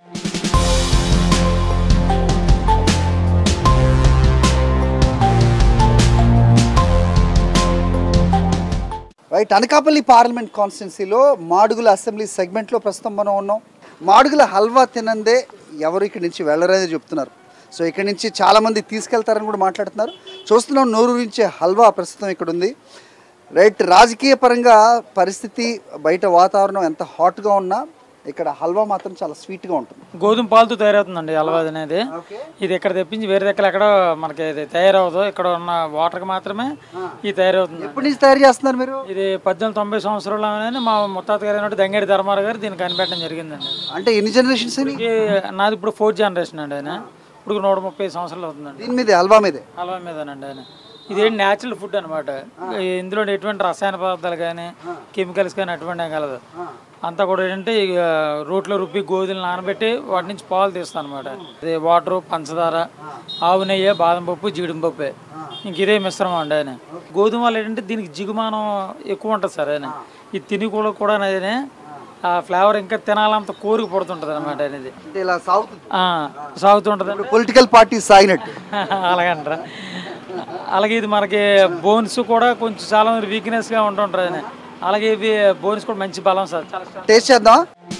రైట్, అనకాపల్లి పార్లమెంట్ కాన్స్టిట్యున్సీలో మాడుగుల అసెంబ్లీ సెగ్మెంట్లో ప్రస్తుతం మనం ఉన్నాం. మాడుగుల హల్వా తినందే ఎవరు ఇక్కడి నుంచి వెళ్ళరనేది చెప్తున్నారు. సో ఇక్కడి నుంచి చాలామంది తీసుకెళ్తారని కూడా మాట్లాడుతున్నారు. చూస్తున్నాం, నోరు నుంచి హల్వా ప్రస్తుతం ఇక్కడ ఉంది. రైట్, రాజకీయ పరంగా పరిస్థితి బయట వాతావరణం ఎంత హాట్గా ఉన్నా ఇక్కడ హల్వా మాత్రం చాలా స్వీట్గా ఉంటుంది. గోధుమ పాలతో తయారవుతుందండి హల్వా అనేది. ఇది ఇక్కడ తెప్పించి వేరే దగ్గర ఎక్కడ మనకి తయారవదు, ఇక్కడ ఉన్న వాటర్కి మాత్రమే ఇది తయారవుతుంది. ఎప్పటి నుంచి తయారు చేస్తున్నారు మీరు? ఇది పద్దెనిమిది తొంభై సంవత్సరాలు మా ముత్తాత గారు అయినట్టు దంగేడి ధర్మారావు గారు దీన్ని కనిపెట్టడం జరిగిందండి. అంటే ఎన్ని జనరేషన్స్? నాది ఇప్పుడు ఫోర్త్ జనరేషన్ అండి. ఆయన ఇప్పుడు నూట ముప్పై సంవత్సరాలు అవుతుందండి. దీని మీద హల్వా మీదే? హల్వా మీదేనండి. ఆయన ఇదేంటి న్యాచురల్ ఫుడ్ అనమాట. ఇందులో ఎటువంటి రసాయన పదార్థాలు కానీ కెమికల్స్ కానీ అటువంటి కలదు. అంతా కూడా ఏంటంటే రోట్లో రుబ్బి గోధులు నానబెట్టి వాటి నుంచి పాలు తీస్తాను అనమాట. ఇది వాటరు, పంచదార, ఆవు నెయ్యి, బాదం పప్పు, జీడిపప్పు, ఇంక ఇదే మిశ్రమం అండి. ఆయన గోధుమ వల్ల ఏంటంటే దీనికి జిగుమానం ఎక్కువ ఉంటుంది సార్. ఆయన ఇది తిని కూడా కూడా అనేది ఆ ఫ్లేవర్ ఇంకా తినాలంత కోరిక పడుతుంటుంది అనమాట. అనేది సాగుతుంటుంది. Political party సాగినట్టు అలాగంటారా? అలాగే ఇది మనకి బోన్స్ కూడా కొంచెం చాలా మంది వీక్నెస్గా ఉంటుంటారు. ఆయన అలాగే ఇవి బోన్స్ కూడా మంచి బలం సార్. టేస్ట్ చేద్దాం.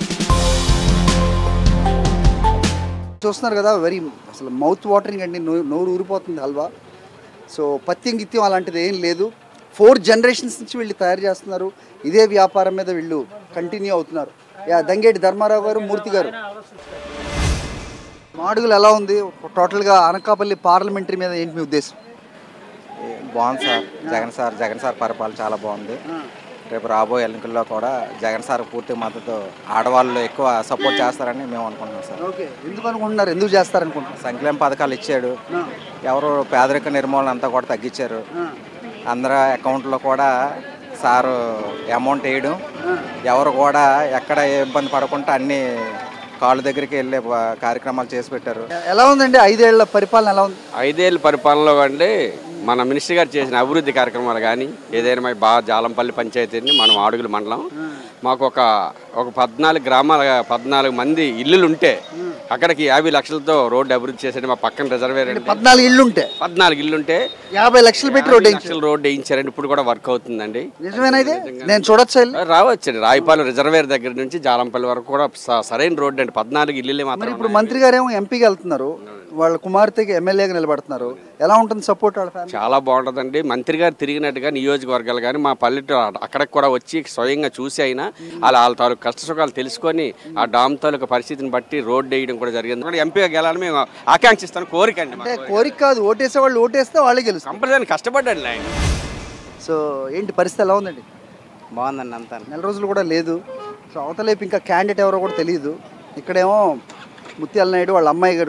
చూస్తున్నారు కదా, వెరీ అసలు మౌత్ వాటరింగ్ అండి, నోరు ఊరిపోతుంది హల్వా. సో పత్యం గిత్యం అలాంటిది ఏం లేదు. ఫోర్ జనరేషన్స్ నుంచి వీళ్ళు తయారు చేస్తున్నారు. ఇదే వ్యాపారం మీద వీళ్ళు కంటిన్యూ అవుతున్నారు. యా, దంగేటి ధర్మారావు గారు, మూర్తి గారు, మాడుగులు ఎలా ఉంది టోటల్గా? అనకాపల్లి పార్లమెంటరీ మీద ఏంటి మీ ఉద్దేశం? బాగుంది sir. Jagan sir Jagan sir పరిపాలన చాలా బాగుంది. రేపు రాబోయే ఎన్నికల్లో కూడా జగన్ సార్ పూర్తి మద్దతు ఆడవాళ్ళు ఎక్కువ సపోర్ట్ చేస్తారని మేము అనుకుంటున్నాం సార్. ఓకే, ఎందుకు అనుకుంటున్నారు? ఎందుకు చేస్తారనుకుంటున్నారు? సంక్షేమ పథకాలు ఇచ్చాడు. ఎవరు పేదరిక నిర్మూలన అంతా కూడా తగ్గించారు. అందరి అకౌంట్లో కూడా సారు అమౌంట్ వేయడం, ఎవరు కూడా ఎక్కడ ఏ ఇబ్బంది పడకుండా అన్ని కాళ్ళ దగ్గరికి వెళ్ళే కార్యక్రమాలు చేసి పెట్టారు. ఎలా ఉందండి ఐదేళ్ల పరిపాలన? ఎలా ఉంది ఐదేళ్ల పరిపాలనలో? అండి మన మినిస్టర్ గారు చేసిన అభివృద్ధి కార్యక్రమాలు కానీ ఏదైనా మా బాగా జాలంపల్లి పంచాయతీని మనం ఆడుగుల మండలం మాకు ఒక ఒక పద్నాలుగు గ్రామాల పద్నాలుగు మంది ఇల్లులు ఉంటే అక్కడికి యాభై లక్షలతో రోడ్డు అభివృద్ధి చేశాడు. మా పక్కన రిజర్వేర్ పద్నాలుగు ఇల్లు ఉంటే పద్నాలుగు ఇల్లు ఉంటే యాభై లక్షలు పెట్టి రోడ్డు లక్షలు రోడ్డు వేయించారండి. ఇప్పుడు కూడా వర్క్ అవుతుందండి. నిజమేనా? నేను చూడొచ్చు, రావచ్చండి. రాయపాలెం రిజర్వేర్ దగ్గర నుంచి జాలంపల్లి వరకు కూడా సరైన రోడ్డు అండి. పద్నాలుగు ఇల్లులే మాత్రం. ఇప్పుడు మంత్రి గారు ఏమో ఎంపీకి వెళ్తున్నారు, వాళ్ళ కుమార్తెకి ఎమ్మెల్యేగా నిలబడుతున్నారు. ఎలా ఉంటుంది సపోర్ట్? చాలా బాగుంటుందండి. మంత్రి గారు తిరిగినట్టుగా నియోజకవర్గాలు కానీ మా పల్లెటూరు అక్కడికి కూడా వచ్చి స్వయంగా చూసి అయినా అలా వాళ్ళ తాలూకు కష్ట సుఖాలు తెలుసుకొని ఆ డామ్ తాలూకు పరిస్థితిని బట్టి రోడ్డు వేయడం కూడా జరిగింది. ఎంపీగా గెలాలని మేము ఆకాంక్షిస్తాను. కోరిక అండి. కోరిక కాదు, ఓటేసే వాళ్ళు ఓటేస్తే వాళ్ళే గెలుస్తారు. కంపల్సరీ కష్టపడ్డాడు ఆయన. సో ఏంటి పరిస్థితి ఎలా ఉందండి? బాగుందండి. అంతా నెల రోజులు కూడా లేదు. సో అవతలేపు ఇంకా క్యాండిడేట్ ఎవరో కూడా తెలియదు. ఇక్కడేమో ముత్యాల నాయుడు వాళ్ళ అమ్మాయి గారు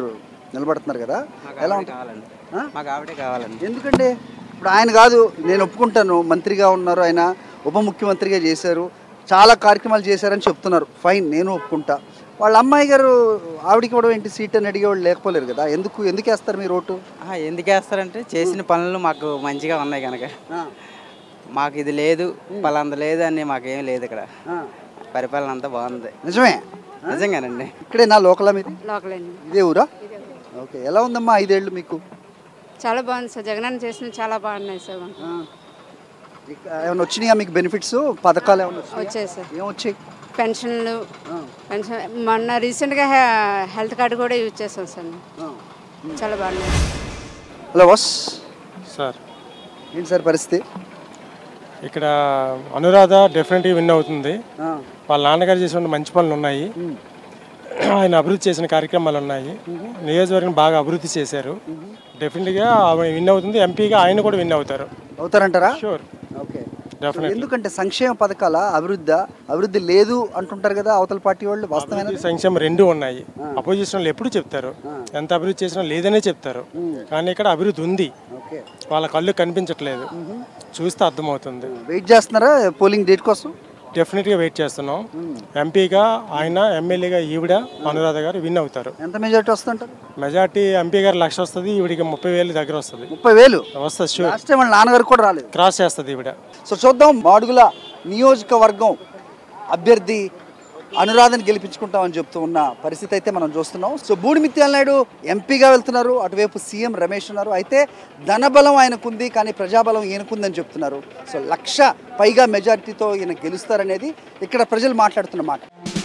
నిలబడుతున్నారు కదా, ఎలా ఉంటుంది? కావాలండి మాకు ఆవిడే కావాలండి. ఎందుకంటే ఇప్పుడు ఆయన కాదు, నేను ఒప్పుకుంటాను, మంత్రిగా ఉన్నారు, ఆయన ఉప ముఖ్యమంత్రిగా చేశారు, చాలా కార్యక్రమాలు చేశారని చెప్తున్నారు, ఫైన్, నేను ఒప్పుకుంటా. వాళ్ళ అమ్మాయి గారు ఆవిడకి కూడా ఏంటి సీట్ అని అడిగేవాళ్ళు లేకపోలేరు కదా, ఎందుకు ఎందుకు వేస్తారు మీరు ఓటు? ఎందుకు వేస్తారంటే చేసిన పనులు మాకు మంచిగా ఉన్నాయి కనుక. మాకు ఇది లేదు పలాంత లేదు అని మాకేం లేదు, ఇక్కడ పరిపాలన అంతా బాగుంది. నిజమే, నిజంగానండి. ఇక్కడే నా లోకలా మీది? లోకల్ అండి. ఇదే ఊరా? ఓకే, ఎలా ఉందమ్మా ఐదేళ్ళు మీకు? చాలా బాగుంది సార్, జగనన్న చేసినవి చాలా బాగున్నాయి సార్. ఏమైనా వచ్చినాయా మీకు బెనిఫిట్స్, పథకాలు ఏమైనా వచ్చాయి సార్. ఏమొచ్చాయి? పెన్షన్లు, పెన్షన్ మొన్న రీసెంట్గా హెల్త్ కార్డు కూడా యూజ్ చేస్తాం సార్, చాలా బాగున్నాయి. హలో బాస్ సార్, ఏంటి సార్ పరిస్థితి? ఇక్కడ అనురాధ డెఫినెట్గా విన్ అవుతుంది. వాళ్ళ నాన్నగారు చేసిన మంచి పనులు ఉన్నాయి, ఆయన అభివృద్ధి చేసిన కార్యక్రమాలు ఉన్నాయి, నియోజకవర్గం బాగా అభివృద్ధి చేశారు. డెఫినెట్గా విన్ అవుతుంది. ఎంపీగా ఆయన కూడా విన్ అవుతారు. అవుతారంటారా? షూర్. Okay, definitely. ఎందుకంటే సంక్షేమ పథకాల అభివృద్ధి అభివృద్ధి లేదు అంటుంటారు కదా అవతల పార్టీ వాళ్ళు, వాస్తవమైన సంక్షేమం రెండు ఉన్నాయి. అపోజిషన్ వాళ్ళు ఎప్పుడు చెప్తారు ఎంత అభివృద్ధి చేసినా లేదనే చెప్తారు, కానీ ఇక్కడ అభివృద్ధి ఉంది, వాళ్ళ కళ్ళు కనిపించట్లేదు, చూస్తే అర్థమవుతుంది. వెయిట్ చేస్తున్నారా పోలింగ్ డేట్ కోసం? డెఫినెట్గా వెయిట్ చేస్తున్నాం. ఎంపీగా ఆయన, ఎమ్మెల్యేగా ఈవిడ అనురాధ గారు విన్ అవుతారు. ఎంత మెజారిటీ వస్తుంటారు? మెజార్టీ ఎంపీ గారు లక్ష వస్తుంది, ఈవిడికి ముప్పై వేలు దగ్గర వస్తుంది. ముప్పై వేలు వస్తుంది షూర్. లాస్ట్ టైం వాళ్ళ నాన్నగారు కూడా రాలేదు, క్రాస్ చేస్తుంది ఈవిడ. సో చూద్దాం, మాడుగుల నియోజకవర్గం అభ్యర్థి అనురాధని గెలిపించుకుంటామని చెప్తూ ఉన్న పరిస్థితి అయితే మనం చూస్తున్నాం. సో బూడిమిత్యాల నాయుడు ఎంపీగా వెళ్తున్నారు, అటువైపు సీఎం రమేష్ ఉన్నారు. అయితే ధనబలం ఆయనకుంది, కానీ ప్రజాబలం ఈయనకుందని చెప్తున్నారు. సో లక్ష పైగా మెజారిటీతో ఈయన గెలుస్తారనేది ఇక్కడ ప్రజలు మాట్లాడుతున్న మాట.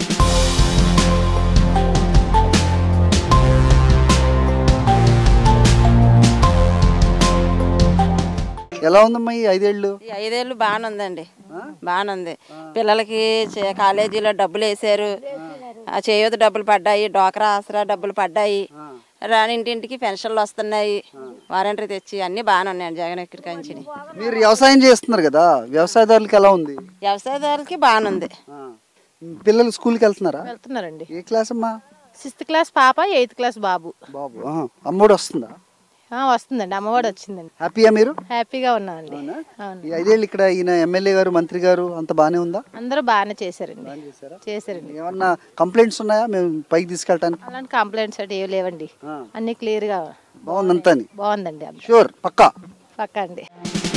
ఎలా ఉందమ్మా ఈ ఐదేళ్ళు? ఈ ఐదేళ్ళు బాగానే ఉందండి, బాగానే ఉంది. పిల్లలకి చే- కాలేజీలో డబ్బులు వేసారు, ఆ చేయూత డబ్బులు పడ్డాయి, డోక్రా ఆసరా డబ్బులు పడ్డాయి, రానింటింటికి పెన్షన్లు వస్తున్నాయి, వారంటీ తెచ్చి అన్ని బాగానే ఉన్నాయండి జగన్ ఇక్కడికి నుంచి. మీరు వ్యవసాయం చేస్తున్నారు కదా, వ్యవసాయదారులకి ఎలా ఉంది? వ్యవసాయదారులకి బాగానే ఉంది. పిల్లలు స్కూల్కి వెళ్తున్నారా? వెళ్తున్నారండి. ఏ క్లాస్ అమ్మా? సిక్స్త్ క్లాస్ పాప, ఎయిత్ క్లాస్ బాబు. బాబు అమ్మోడు వస్తుందా? ఆ, వస్తుందండి, అమ్మఒడి వచ్చిందండి. హ్యాపీయా మీరు? హ్యాపీగా ఉన్నామండి. అవును. ఈ ఐదేళ్ళు ఇక్కడ ఈయన ఎమ్మెల్యే గారు, మంత్రి గారు అంత బానే ఉందా? అందరూ బాగానే చేశారండి. చేశారండి. ఏమన్నా కంప్లైంట్స్ ఉన్నాయా మేము పైకి తీసుకెళ్ళటానికి? అలాంటి కంప్లైంట్స్ అంటే ఏమి లేవండి, అన్ని క్లియర్ గా బాగుందంతా? బాగుందండి. షూర్, పక్కా పక్కా అండి.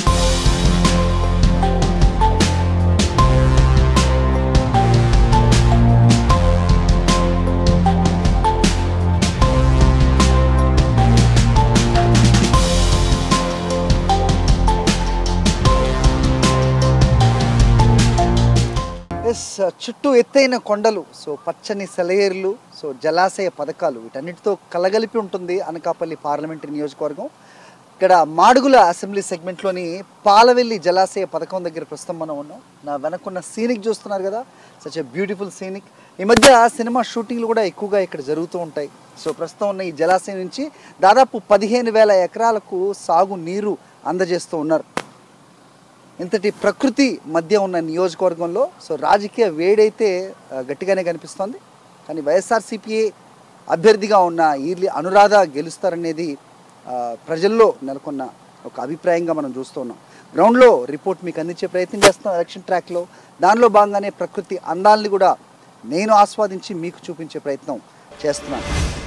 ఎస్, చుట్టూ ఎత్తైన కొండలు, సో పచ్చని సెలయేర్లు, సో జలాశయ పథకాలు, వీటన్నిటితో కలగలిపి ఉంటుంది అనకాపల్లి పార్లమెంటరీ నియోజకవర్గం. ఇక్కడ మాడుగుల అసెంబ్లీ సెగ్మెంట్లోని పాలవెల్లి జలాశయ పథకం దగ్గర ప్రస్తుతం మనం ఉన్నాం. నా వెనకున్న సీనిక్ చూస్తున్నారు కదా, సచ్ ఎ బ్యూటిఫుల్ సీనిక్. ఈ మధ్య సినిమా షూటింగ్లు కూడా ఎక్కువగా ఇక్కడ జరుగుతూ ఉంటాయి. సో ప్రస్తుతం ఉన్న ఈ జలాశయం నుంచి దాదాపు పదిహేను వేల ఎకరాలకు సాగు నీరు అందజేస్తూ ఉన్నారు. ఇంతటి ప్రకృతి మధ్య ఉన్న నియోజకవర్గంలో సో రాజకీయ వేడైతే గట్టిగానే కనిపిస్తోంది. కానీ వైఎస్ఆర్సీపీ అభ్యర్థిగా ఉన్న ఈర్లి అనురాధ గెలుస్తారనేది ప్రజల్లో నెలకొన్న ఒక అభిప్రాయంగా మనం చూస్తూ ఉన్నాం. గ్రౌండ్లో రిపోర్ట్ మీకు అందించే ప్రయత్నం చేస్తాం ఎలక్షన్ ట్రాక్లో. దానిలో భాగంగానే ప్రకృతి అందాలని కూడా నేను ఆస్వాదించి మీకు చూపించే ప్రయత్నం చేస్తున్నాను.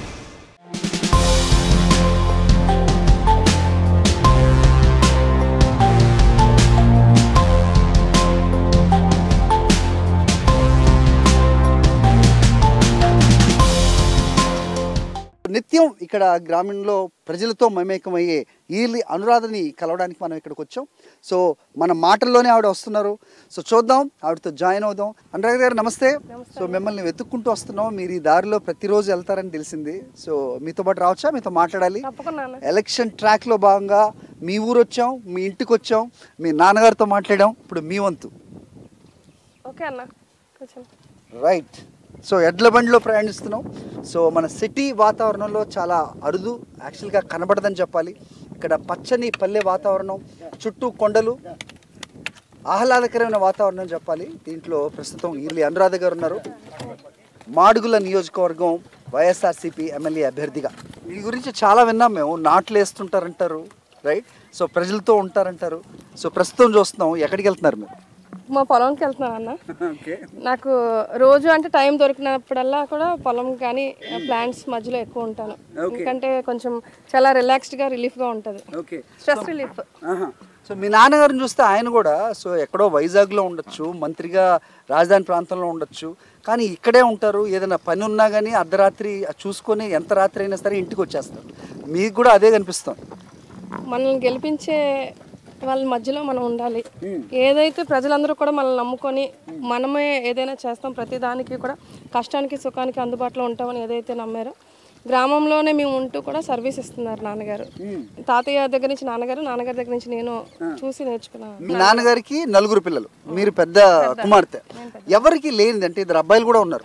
నిత్యం ఇక్కడ గ్రామీణంలో ప్రజలతో మమేకమయ్యే ఈర్లి అనురాధని కలవడానికి మనం ఇక్కడికి వచ్చాం. సో మన మాటల్లోనే ఆవిడ వస్తున్నారు. సో చూద్దాం, ఆవిడతో జాయిన్ అవుదాం. అనురాధ గారు నమస్తే. సో మిమ్మల్ని వెతుక్కుంటూ వస్తున్నాం, మీరు ఈ దారిలో ప్రతిరోజు వెళ్తారని తెలిసింది. సో మీతో పాటు రావచ్చా? మీతో మాట్లాడాలి. ఎలక్షన్ ట్రాక్లో భాగంగా మీ ఊరు వచ్చాం, మీ ఇంటికి వచ్చాం, మీ నాన్నగారితో మాట్లాడాం. ఇప్పుడు మీ వంతు. ఓకే అన్న, రైట్. సో ఎడ్ల బండిలో ప్రయాణిస్తున్నాం. సో మన సిటీ వాతావరణంలో చాలా అరుదు, యాక్చువల్గా కనబడదని చెప్పాలి. ఇక్కడ పచ్చని పల్లె వాతావరణం, చుట్టూ కొండలు, ఆహ్లాదకరమైన వాతావరణం చెప్పాలి. దీంట్లో ప్రస్తుతం ఈర్లి అనురాధ గారు ఉన్నారు, మాడుగుల నియోజకవర్గం వైఎస్ఆర్సీపీ ఎమ్మెల్యే అభ్యర్థిగా. మీ గురించి చాలా విన్నాం మేము, నాట్లు వేస్తుంటారంటారు, రైట్? సో ప్రజలతో ఉంటారంటారు. సో ప్రస్తుతం చూస్తున్నాం, ఎక్కడికి వెళ్తున్నారు మీరు? మా పొలంకి వెళ్తున్నాను అన్న. నాకు రోజు అంటే టైం దొరికినప్పుడల్లా కూడా పొలం కానీ ప్లాంట్స్ మధ్యలో ఎక్కువ ఉంటాను. ఎందుకంటే కొంచెం చాలా రిలాక్స్డ్గా రిలీఫ్గా ఉంటుంది, స్ట్రెస్ రిలీఫ్. సో మీ నాన్నగారిని చూస్తే ఆయన కూడా సో ఎక్కడో వైజాగ్లో ఉండొచ్చు, మంత్రిగా రాజధాని ప్రాంతంలో ఉండొచ్చు, కానీ ఇక్కడే ఉంటారు. ఏదైనా పని ఉన్నా కానీ అర్ధరాత్రి చూసుకొని ఎంత రాత్రి అయినా సరే ఇంటికి వచ్చేస్తారు. మీకు కూడా అదే కనిపిస్తాం. మనల్ని గెలిపించే వాళ్ళ మధ్యలో మనం ఉండాలి. ఏదైతే ప్రజలందరూ కూడా మనల్ని నమ్ముకొని మనమే ఏదైనా చేస్తాం, ప్రతి దానికి కూడా కష్టానికి సుఖానికి అందుబాటులో ఉంటామని ఏదైతే నమ్మారో, గ్రామంలోనే మేము ఉంటూ కూడా సర్వీస్ ఇస్తున్నారు నాన్నగారు. తాతయ్య దగ్గర నుంచి నాన్నగారు, నాన్నగారి దగ్గర నుంచి నేను చూసి నేర్చుకున్నాను. మీ నాన్నగారికి నలుగురు పిల్లలు, మీరు పెద్ద కుమార్తె. ఎవరికి లేనిది అంటే ఇద్దరు అబ్బాయిలు కూడా ఉన్నారు,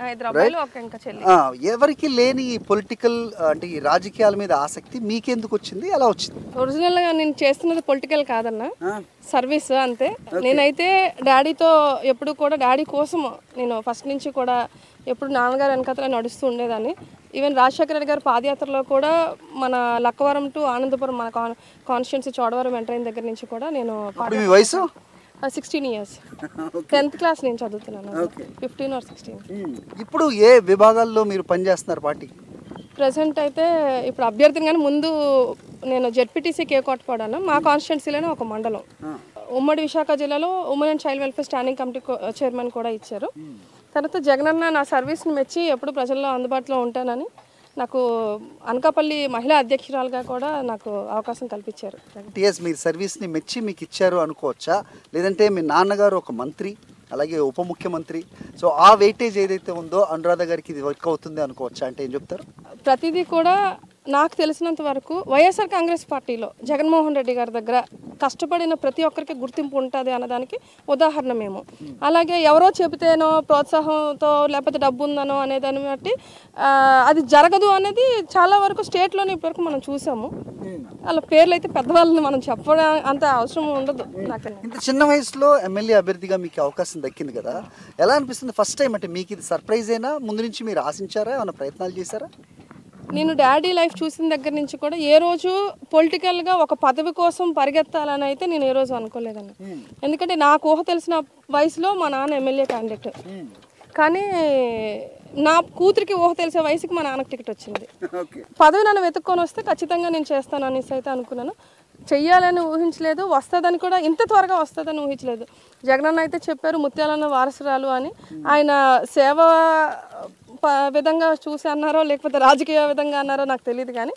ఎవరికి లేని ఈ పొలిటికల్ అంటే ఈ రాజకీయాల మీద ఆసక్తి మీకెందుకు వచ్చింది, ఎలా వచ్చింది? ఒరిజినల్ గా నేను చేస్తున్నది పొలిటికల్ కాదన్నా, సర్వీస్ అంతే. నేనైతే డాడీతో ఎప్పుడు కూడా డాడీ కోసం నేను ఫస్ట్ నుంచి కూడా ఎప్పుడు నాన్నగారు వెనకతలా నడుస్తూ ఉండేదాన్ని. ఈవెన్ రాజశేఖర రెడ్డి గారు పాదయాత్రలో కూడా మన లక్కవరం టు ఆనందపురం మన కాన్ కాన్స్టిట్యున్సీ చోడవరం ఎంటర్ అయిన దగ్గర నుంచి కూడా నేను వయసు సిక్స్టీన్ ఇయర్స్ టెన్త్ క్లాస్ నేను చదువుతున్నాను. Fifteen or sixteen. ఇప్పుడు ఏ విభాగాల్లో మీరు పనిచేస్తున్నారు పార్టీకి? ప్రజెంట్ అయితే ఇప్పుడు అభ్యర్థిని కానీ ముందు నేను జెడ్పీటీసీ కేకోటపాడాను. మా కాన్స్టిట్యున్సీలోనే ఒక మండలం. ఉమ్మడి విశాఖ జిల్లాలో women and child welfare standing committee chairman కూడా ఇచ్చారు. తర్వాత జగనన్న నా సర్వీస్ని మెచ్చి ఎప్పుడు ప్రజల్లో అందుబాటులో ఉంటానని నాకు అనకాపల్లి మహిళా అధ్యక్షురాలుగా కూడా నాకు అవకాశం కల్పించారు. టీఎస్ మీ సర్వీస్ని మెచ్చి మీకు ఇచ్చారు అనుకోవచ్చా, లేదంటే మీ నాన్నగారు ఒక మంత్రి అలాగే ఉప ముఖ్యమంత్రి, సో ఆ వెయిటేజ్ ఏదైతే ఉందో అనురాధ గారికి ఇది వర్క్ అవుతుంది అనుకోవచ్చా అంటే ఏం చెప్తారు? ప్రతిదీ కూడా నాకు తెలిసినంత వరకు వైఎస్ఆర్ కాంగ్రెస్ పార్టీలో జగన్మోహన్ రెడ్డి గారి దగ్గర కష్టపడిన ప్రతి ఒక్కరికి గుర్తింపు ఉంటుంది అన్నదానికి ఉదాహరణ మేము. అలాగే ఎవరో చెబితేనో ప్రోత్సాహంతో లేకపోతే డబ్బు ఉందనో అనేదాన్ని బట్టి అది జరగదు అనేది చాలా వరకు స్టేట్లోనే ఇప్పటివరకు మనం చూసాము. వాళ్ళ పేర్లు అయితే పెద్దవాళ్ళని మనం చెప్పడం అంత అవసరం ఉండదు. నాకు ఇంత చిన్న వయసులో ఎమ్మెల్యే అభ్యర్థిగా మీకు అవకాశం దక్కింది కదా, ఎలా అనిపిస్తుంది? ఫస్ట్ టైం అంటే మీకు ఇది సర్ప్రైజ్ అయినా, ముందు నుంచి మీరు ఆశించారా, ఏమైనా ప్రయత్నాలు చేశారా? నేను డాడీ లైఫ్ చూసిన దగ్గర నుంచి కూడా ఏ రోజు పొలిటికల్గా ఒక పదవి కోసం పరిగెత్తాలని అయితే నేను ఏ రోజు అనుకోలేదండి. ఎందుకంటే నాకు ఊహ తెలిసిన వయసులో మా నాన్న ఎమ్మెల్యే క్యాండిడేట్, కానీ నా కూతురికి ఊహ తెలిసే వయసుకి మా నాన్నకి టికెట్ వచ్చింది. పదవి నన్ను వెతుక్కొని వస్తే ఖచ్చితంగా నేను చేస్తాను అనేసి అయితే అనుకున్నాను. చెయ్యాలని ఊహించలేదు, వస్తుందని కూడా ఇంత త్వరగా వస్తుందని ఊహించలేదు. జగనన్న అయితే చెప్పారు ముత్యాలన్న వారసురాలు అని. ఆయన సేవ విధంగా చూసి అన్నారో లేకపోతే రాజకీయ విధంగా అన్నారో నాకు తెలియదు, కానీ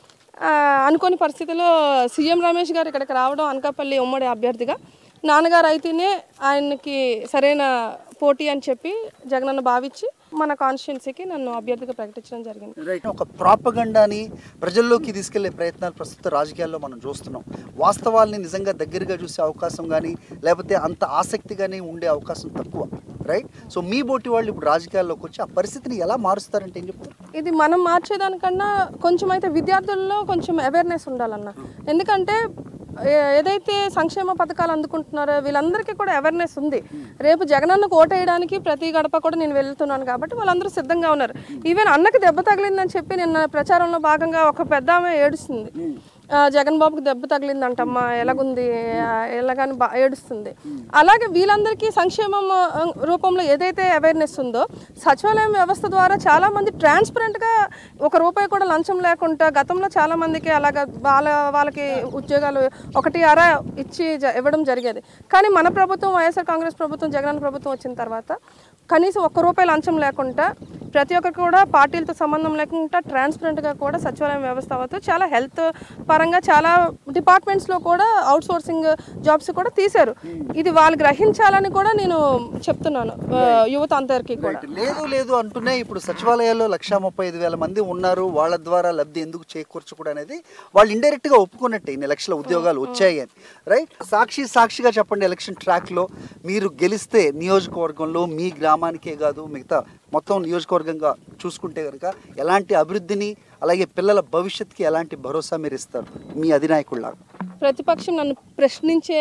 అనుకోని పరిస్థితిలో సీఎం రమేష్ గారు ఇక్కడికి రావడం, అనకాపల్లి ఉమ్మడి అభ్యర్థిగా నాన్నగారు అయితేనే ఆయనకి సరైన పోటీ అని చెప్పి జగనన్న భావించి మన కాన్స్టిట్యున్సీకి నన్ను అభ్యర్థిగా ప్రకటించడం జరిగింది. రైట్, ఒక ప్రాపగండాని ప్రజల్లోకి తీసుకెళ్లే ప్రయత్నాలు ప్రస్తుత రాజకీయాల్లో మనం చూస్తున్నాం. వాస్తవాల్ని నిజంగా దగ్గరగా చూసే అవకాశం కానీ లేకపోతే అంత ఆసక్తి కానీ ఉండే అవకాశం తక్కువ, రైట్? సో మీ బోటి వాళ్ళు ఇప్పుడు రాజకీయాల్లోకి వచ్చి ఆ పరిస్థితిని ఎలా మారుస్తారంటే ఏం చెప్తారు? ఇది మనం మార్చేదానికన్నా కొంచెం అయితే విద్యార్థుల్లో కొంచెం అవేర్నెస్ ఉండాలన్న. ఎందుకంటే ఏదైతే సంక్షేమ పథకాలు అందుకుంటున్నారో వీళ్ళందరికీ కూడా అవేర్నెస్ ఉంది. రేపు జగనన్నకు ఓటేయడానికి ప్రతి గడప కూడా నేను వెళ్తున్నాను కాబట్టి వాళ్ళందరూ సిద్ధంగా ఉన్నారు. ఈవెన్ అన్నకి దెబ్బ తగిలిందని చెప్పి నిన్న ప్రచారంలో భాగంగా ఒక పెద్ద ఆమె ఏడుస్తుంది, జగన్ బాబుకి దెబ్బ తగిలిందంటమ్మా, ఎలాగుంది ఎలాగని బా ఏడుస్తుంది. అలాగే వీళ్ళందరికీ సంక్షేమం రూపంలో ఏదైతే అవేర్నెస్ ఉందో సచివాలయం వ్యవస్థ ద్వారా చాలామంది ట్రాన్స్పరెంట్గా ఒక రూపాయి కూడా లంచం లేకుండా గతంలో చాలామందికి అలాగ వాళ్ళ వాళ్ళకి ఉద్యోగాలు ఒకటి అర ఇచ్చి ఇవ్వడం జరిగేది. కానీ మన ప్రభుత్వం వైఎస్ఆర్ కాంగ్రెస్ ప్రభుత్వం జగన్ ప్రభుత్వం వచ్చిన తర్వాత కనీసం ఒక్క రూపాయి లంచం లేకుండా ప్రతి ఒక్కరికి కూడా పార్టీలతో సంబంధం లేకుండా ట్రాన్స్పరెంట్గా కూడా సచివాలయం వ్యవస్థ అవుతూ చాలా హెల్త్ పరంగా చాలా డిపార్ట్మెంట్స్లో కూడా అవుట్ సోర్సింగ్ జాబ్స్ కూడా తీశారు. ఇది వాళ్ళు గ్రహించాలని కూడా నేను చెప్తున్నాను యువత అందరికీ కూడా. లేదు లేదు అంటూనే ఇప్పుడు సచివాలయాల్లో లక్షా ముప్పై ఐదు వేల మంది ఉన్నారు, వాళ్ళ ద్వారా లబ్ధి ఎందుకు చేకూర్చకూడదు అనేది వాళ్ళు ఇండైరెక్ట్గా ఒప్పుకున్నట్టే ఇన్ని లక్షల ఉద్యోగాలు వచ్చాయి అని, రైట్? సాక్షి సాక్షిగా చెప్పండి, ఎలక్షన్ ట్రాక్లో మీరు గెలిస్తే నియోజకవర్గంలో మీ గ్రామానికే కాదు మిగతా మొత్తం నియోజకవర్గంగా చూసుకుంటే కనుక ఎలాంటి అభివృద్ధిని అలాగే పిల్లల భవిష్యత్తుకి ఎలాంటి భరోసా మీరు ఇస్తారు మీ అధినాయకుల్లాగా? ప్రతిపక్షం నన్ను ప్రశ్నించే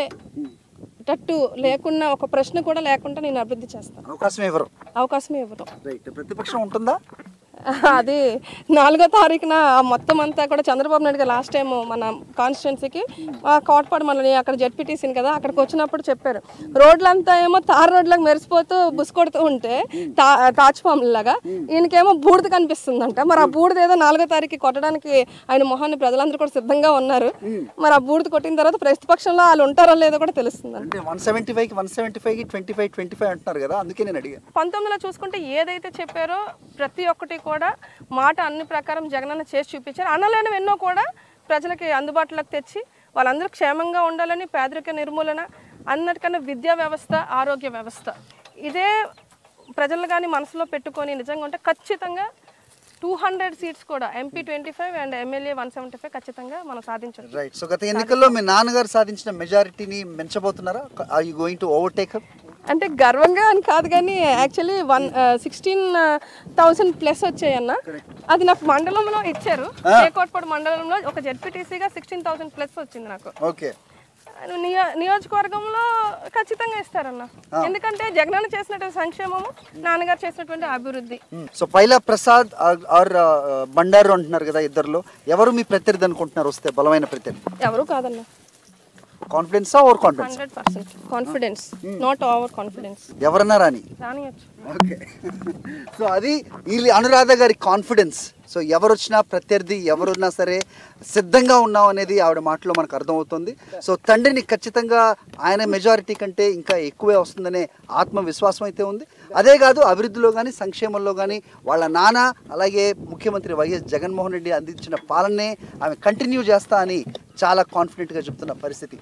తట్టు లేకుండా ఒక ప్రశ్న కూడా లేకుండా నేను అభివృద్ధి చేస్తాను. అవకాశం ఎవరు అవకాశం ఎవరు రైట్? ప్రతిపక్షం ఉంటుందా? అది నాలుగో తారీఖున మొత్తం అంతా కూడా చంద్రబాబు నాయుడు గారు లాస్ట్ టైం మన కాన్స్టిట్యున్సీకి కోటపాడు మనల్ని అక్కడ జెడ్పీటీసీని కదా అక్కడికి వచ్చినప్పుడు చెప్పారు రోడ్లంతా ఏమో తార్ రోడ్లకు మెరిసిపోతూ బుసుకొడుతూ ఉంటే తా తాచుపాములాగా ఈయనకేమో బూడిద కనిపిస్తుందంట. మరి ఆ బూడిద ఏదో నాలుగో తారీఖు కొట్టడానికి ఆయన మొహాన్ని ప్రజలందరూ కూడా సిద్ధంగా ఉన్నారు. మరి ఆ బూడిద కొట్టిన తర్వాత ప్రతిపక్షంలో వాళ్ళు ఉంటారో లేదో కూడా తెలుస్తుంది. అంటే one seventy five one seventy five twenty five twenty five అంటున్నారు కదా, అందుకే నేను అడిగాను. పంతొమ్మిదిలో చూసుకుంటే ఏదైతే చెప్పారో ప్రతి ఒక్కటి కూడా మాట అన్ని ప్రకారం జగనన్న చేసి చూపించారు. అనలేనివి ఎన్నో కూడా ప్రజలకి అందుబాటులోకి తెచ్చి వాళ్ళందరూ క్షేమంగా ఉండాలని, పేదరిక నిర్మూలన, అన్నిటికన్నా విద్యా వ్యవస్థ, ఆరోగ్య వ్యవస్థ, ఇదే ప్రజలు కానీ మనసులో పెట్టుకొని నిజంగా ఉంటే ఖచ్చితంగా టూ హండ్రెడ్ సీట్స్ కూడా MP twenty five and MLA one seventy five ఖచ్చితంగా మనం సాధించవచ్చు. రైట్. సో గత ఎన్నికల్లో మీ నాన్నగారు సాధించిన మెజారిటీని పెంచబోతున్నారా? Are you going to overtake? అంటే గర్వంగా అని కాదు కానీ actually one sixteen thousand plus వచ్చాయన్న. అది నాకు మండలంలో ఇచ్చారు, కోటపాడు మండలంలో ఒక జెడ్పీటీసీగా సిక్స్టీన్ థౌసండ్ ప్లస్ వచ్చింది నాకు. ఓకే. నియోజకవర్గంలో ఖచ్చితంగా ఇస్తారన్న, ఎందుకంటే జగనన్న చేసినటువంటి సంక్షేమము, నాన్నగారు చేసినటువంటి అభివృద్ధి. సో పైలా ప్రసాద్ ఆర్ బండారు అంటున్నారు కదా, ఇద్దరులో ఎవరు మీ ప్రత్యర్థి అనుకుంటున్నారు వస్తే బలమైన ప్రత్యర్థి? ఎవరు కాదన్న. Confidence over confidence? Hundred percent confidence, not over confidence. ఎవరన్నా రాని. ఓకే. సో అది వీళ్ళు అనురాధ గారి కాన్ఫిడెన్స్. సో ఎవరు వచ్చినా ప్రత్యర్థి ఎవరున్నా సరే సిద్ధంగా ఉన్నాం అనేది ఆవిడ మాటలో మనకు అర్థమవుతుంది. సో తండ్రిని ఖచ్చితంగా ఆయన మెజారిటీ కంటే ఇంకా ఎక్కువే వస్తుందనే ఆత్మవిశ్వాసం అయితే ఉంది. అదే కాదు, అభివృద్ధిలో కానీ సంక్షేమంలో కానీ వాళ్ళ నాన్న అలాగే ముఖ్యమంత్రి వైఎస్ జగన్మోహన్ రెడ్డి అందించిన పాలనే ఆమె కంటిన్యూ చేస్తా అని చాలా కాన్ఫిడెంట్గా చెప్తున్న పరిస్థితి.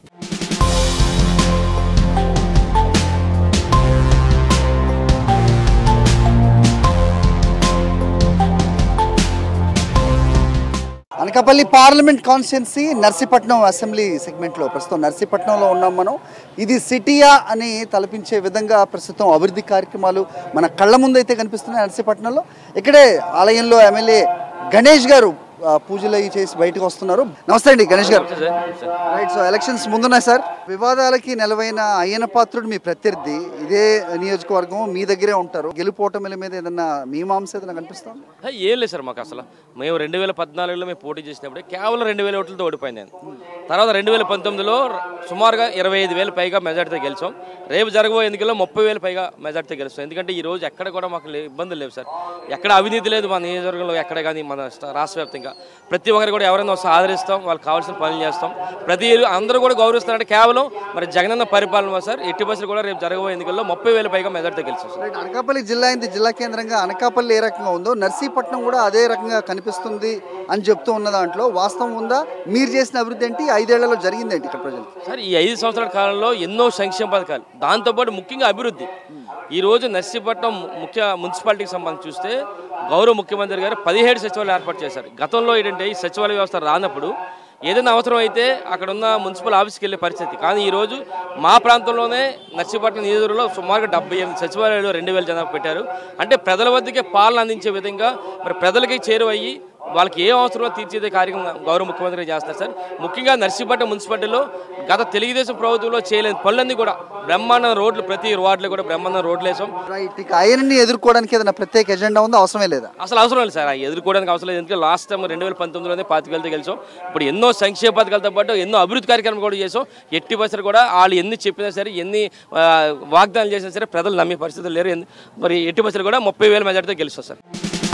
Anakapalli parliament constituency Narsipatnam assembly సెగ్మెంట్లో ప్రస్తుతం నర్సీపట్నంలో ఉన్నాం మనం. ఇది సిటీయా అని తలపించే విధంగా ప్రస్తుతం అభివృద్ధి కార్యక్రమాలు మన కళ్ళ ముందైతే కనిపిస్తున్నాయి నర్సీపట్నంలో. ఇక్కడే ఆలయంలో ఎమ్మెల్యే గణేష్ గారు పూజలు అవి చేసి బయటకు వస్తున్నారు. నమస్తే అండి గణేష్ గారు. రైట్. సో ఎలక్షన్స్ ముందున్నాయి సార్. వివాదాలకి నెలవైన అయ్యన పాత్రుడు మీ ప్రత్యర్థి, ఇదే నియోజకవర్గం, మీ దగ్గరే ఉంటారు. గెలుపోటమిల మీద ఏదన్నా మీమాంస ఏదైనా కనిపిస్తాం? ఏం లేదు సార్ మాకు అసలు. మేము రెండు వేల పద్నాలుగులో మేము పోటీ చేసినప్పుడే కేవలం రెండు వేల ఓట్లతో ఓడిపోయింది నేను. తర్వాత రెండు వేల పంతొమ్మిదిలో సుమారుగా ఇరవై ఐదు వేలు పైగా మెజార్టీతో గెలిచాం. రేపు జరగబోయే ఎన్నికల్లో ముప్పై వేలు పైగా మెజార్టీతో గెలుస్తాం. ఎందుకంటే ఈ రోజు ఎక్కడ కూడా మాకు ఇబ్బందులు లేవు సార్. ఎక్కడ అవినీతి లేదు మా నియోజకవర్గంలో, ఎక్కడ కానీ మన రాష్ట్ర వ్యాప్తంగా ప్రతి ఒక్కరు కూడా ఎవరైనా వస్తే ఆదరిస్తాం, వాళ్ళకి కావాల్సిన పనులు చేస్తాం. ప్రతి అందరూ కూడా గౌరవిస్తారంటే కేవలం మరి జగనన్న పరిపాలన సార్. ఎట్టి బస్సులు కూడా రేపు జరగబోయే ఎన్నికల్లో ముప్పై వేల పైగా మెజార్టీతో గెలిచాం. అనకాపల్లి జిల్లా అయింది, జిల్లా కేంద్రంగా అనకాపల్లి ఏ రకంగా ఉందో నర్సీపట్నం కూడా అదే రకంగా కనిపిస్తుంది అని చెప్తూ ఉన్న దాంట్లో వాస్తవం ఉందా? మీరు చేసిన అభివృద్ధి ఏంటి, ఐదేళ్లలో జరిగిందేంటి ఇక్కడ ప్రజలు? సార్ ఈ ఐదు సంవత్సరాల కాలంలో ఎన్నో సంక్షేమ పథకాలు, దాంతోపాటు ముఖ్యంగా అభివృద్ధి. ఈరోజు నర్సీపట్నం ముఖ్య మున్సిపాలిటీకి సంబంధించి చూస్తే గౌరవ ముఖ్యమంత్రి గారు పదిహేడు సచివాలయాలు ఏర్పాటు చేశారు. గతంలో ఏంటంటే ఈ సచివాలయ వ్యవస్థ రానప్పుడు ఏదైనా అవసరం అయితే అక్కడ ఉన్న మున్సిపల్ ఆఫీస్కి వెళ్ళే పరిస్థితి. కానీ ఈరోజు మా ప్రాంతంలోనే నర్సీపట్నం నియోజకవర్గంలో సుమారుగా డెబ్బై ఎనిమిది సచివాలయాలు రెండు వేల జనాభా పెట్టారు. అంటే ప్రజల వద్దకే పాలన అందించే విధంగా మరి ప్రజలకి చేరువయ్యి వాళ్ళకి ఏ అవసరమో తీర్చేదే కార్యక్రమం గౌరవ ముఖ్యమంత్రి చేస్తారు సార్. ముఖ్యంగా నర్సీపట్నం మున్సిపాలిటీలో గత తెలుగుదేశం ప్రభుత్వంలో చేయలేని పనులన్నీ కూడా బ్రహ్మాండ రోడ్లు, ప్రతి వార్డులో కూడా బ్రహ్మాండ రోడ్లు వేసాం. ఆయనని ఎదుర్కోవడానికి ఏదైనా ప్రత్యేక ఎజెండా ఉందో? అవసరమే లేదా? అసలు అవసరం లేదు సార్, ఎదుర్కోవడానికి అవసరం లేదు. ఎందుకంటే లాస్ట్ టైం రెండు వేల పంతొమ్మిదిలోనే పాతికేలతో గెలిచాం. ఇప్పుడు ఎన్నో సంక్షేమ పథకాలతో పాటు ఎన్నో అభివృద్ధి కార్యక్రమాలు కూడా చేసాం. ఎట్టి పరిస్థితులు కూడా వాళ్ళు ఎన్ని చెప్పినా సరే, ఎన్ని వాగ్దానాలు చేసినా సరే ప్రజలు నమ్మే పరిస్థితులు లేరు. మరి ఎట్టి పరిస్థితులు కూడా ముప్పై వేల మెజార్టీతో గెలుస్తాం సార్.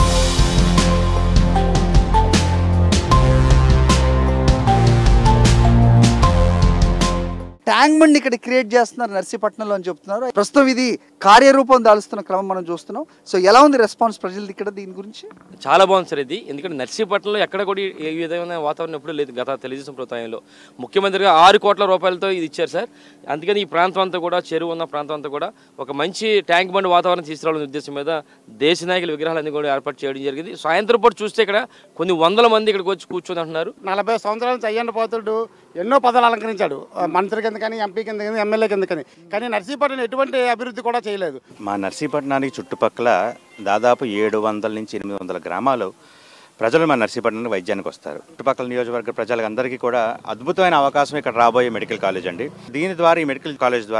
ట్యాంక్ బండ్ ఇక్కడ క్రియేట్ చేస్తున్నారు నర్సీపట్నంలో అని చెప్తున్నారు. ప్రస్తుతం ఇది కార్యరూపం దాల్స్తున్న క్రమం మనం చూస్తున్నాం. సో ఎలా ఉంది రెస్పాన్స్ ప్రజలది ఇక్కడ దీని గురించి? చాలా బాగుంది సార్ ఇది. ఎందుకంటే నర్సీపట్నంలో ఎక్కడ కూడా ఏ విధమైన వాతావరణం ఎప్పుడూ లేదు గత తెలుగుదేశం ప్రభుత్వంలో. ముఖ్యమంత్రిగా ఆరు కోట్ల రూపాయలతో ఇది ఇచ్చారు సార్. అందుకని ఈ ప్రాంతం అంతా కూడా, చెరువు ఉన్న ప్రాంతం అంతా కూడా ఒక మంచి ట్యాంక్ బండ్ వాతావరణం తీసుకురావాలనే ఉద్దేశం మీద దేశ నాయకుల విగ్రహాలన్నీ కూడా ఏర్పాటు చేయడం జరిగింది. సాయంత్రం పూట చూస్తే ఇక్కడ కొన్ని వందల మంది ఇక్కడికి వచ్చి కూర్చొని అంటున్నారు. నలభై సంవత్సరాల నుంచి అయ్యన్న పాత్రుడు ఎన్నో పదాలు అలంకరించాడు, మంత్రి కింద కానీ, ఎంపీ కింద కానీ, ఎమ్మెల్యే కింద కానీ. కానీ నర్సీపట్నం ఎటువంటి అభివృద్ధి కూడా చేయలేదు. మా నర్సీపట్నానికి చుట్టుపక్కల దాదాపు ఏడు వందల నుంచి ఎనిమిది వందల గ్రామాలు ప్రజలు మా నర్సీపట్నానికి వైద్యానికి వస్తారు. చుట్టుపక్కల నియోజకవర్గ ప్రజలందరికీ కూడా అద్భుతమైన అవకాశం ఇక్కడ రాబోయే మెడికల్ కాలేజ్ అండి. దీని ద్వారా, ఈ మెడికల్ కాలేజ్ ద్వారా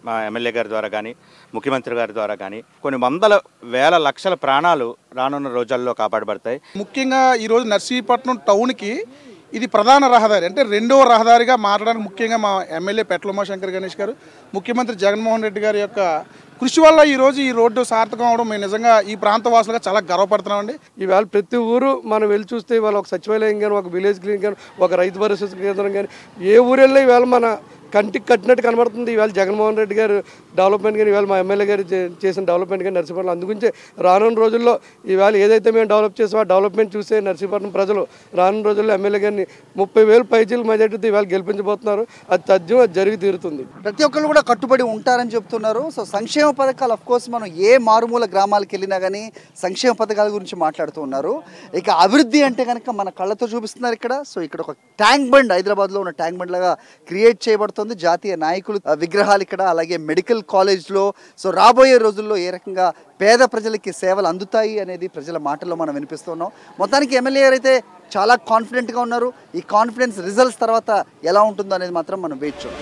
మా ఎమ్మెల్యే గారి ద్వారా కానీ ముఖ్యమంత్రి గారి ద్వారా కానీ కొన్ని వందల వేల లక్షల ప్రాణాలు రానున్న రోజుల్లో కాపాడబడతాయి. ముఖ్యంగా ఈరోజు నర్సీపట్నం టౌన్కి ఇది ప్రధాన రహదారి, అంటే రెండవ రహదారిగా మారడానికి ముఖ్యంగా మా ఎమ్మెల్యే పెట్ల ఉమాశంకర్ గణేష్ గారు, ముఖ్యమంత్రి జగన్మోహన్ రెడ్డి గారి యొక్క కృషి వల్ల ఈరోజు ఈ రోడ్డు సార్థకం అవడం మేము నిజంగా ఈ ప్రాంత వాసులుగా చాలా గర్వపడుతున్నామండి. ఈవేళ ప్రతి ఊరు మనం వెళ్ళి చూస్తే ఇవాళ ఒక సచివాలయం కానీ, ఒక విలేజ్ క్లినిక్ కానీ, ఒక రైతు భరోసా కేంద్రం కానీ, ఏ ఊరు వెళ్ళినా ఈవేళ మన కంటికి కట్టినట్టు కనబడుతుంది. ఈవేళ జగన్మోహన్ రెడ్డి గారు డెవలప్మెంట్ కానీ, ఈవేళ మా ఎమ్మెల్యే గారు చేసిన డెవలప్మెంట్ కానీ నర్సీపట్నం, అందుగురించి రానున్న రోజుల్లో ఈవేళ ఏదైతే మేము డెవలప్ చేసామో ఆ డెవలప్మెంట్ చూసే నర్సీపట్నం ప్రజలు రానున్న రోజుల్లో ఎమ్మెల్యే గారిని ముప్పై వేలు పైచీల మెజార్టీతో ఈవేళ గెలిపించబోతున్నారు. అది తథ్యం, అది జరిగి తీరుతుంది. ప్రతి ఒక్కరు కూడా కట్టుబడి ఉంటారని చెప్తున్నారు. సో సంక్షేమ పథకాలు అఫ్ కోర్స్ మనం ఏ మారుమూల గ్రామాలకు వెళ్ళినా కానీ సంక్షేమ పథకాల గురించి మాట్లాడుతూ ఉన్నారు. ఇక అభివృద్ధి అంటే కనుక మన కళ్ళతో చూపిస్తున్నారు ఇక్కడ. సో ఇక్కడ ఒక ట్యాంక్ బండ్, హైదరాబాద్లో ఉన్న ట్యాంక్ బండ్ లాగా క్రియేట్ చేయబడుతుంది. జాతీయ నాయకులు విగ్రహాలు ఇక్కడ, అలాగే మెడికల్ కాలేజ్లో. సో రాబోయే రోజుల్లో ఏ రకంగా పేద ప్రజలకి సేవలు అందుతాయి అనేది ప్రజల మాటల్లో మనం వినిపిస్తున్నాం. మొత్తానికి ఎమ్మెల్యే గారు అయితే చాలా కాన్ఫిడెంట్గా ఉన్నారు. ఈ కాన్ఫిడెన్స్ రిజల్ట్స్ తర్వాత ఎలా ఉంటుందో అనేది మాత్రం మనం వెయిట్ చూడాలి.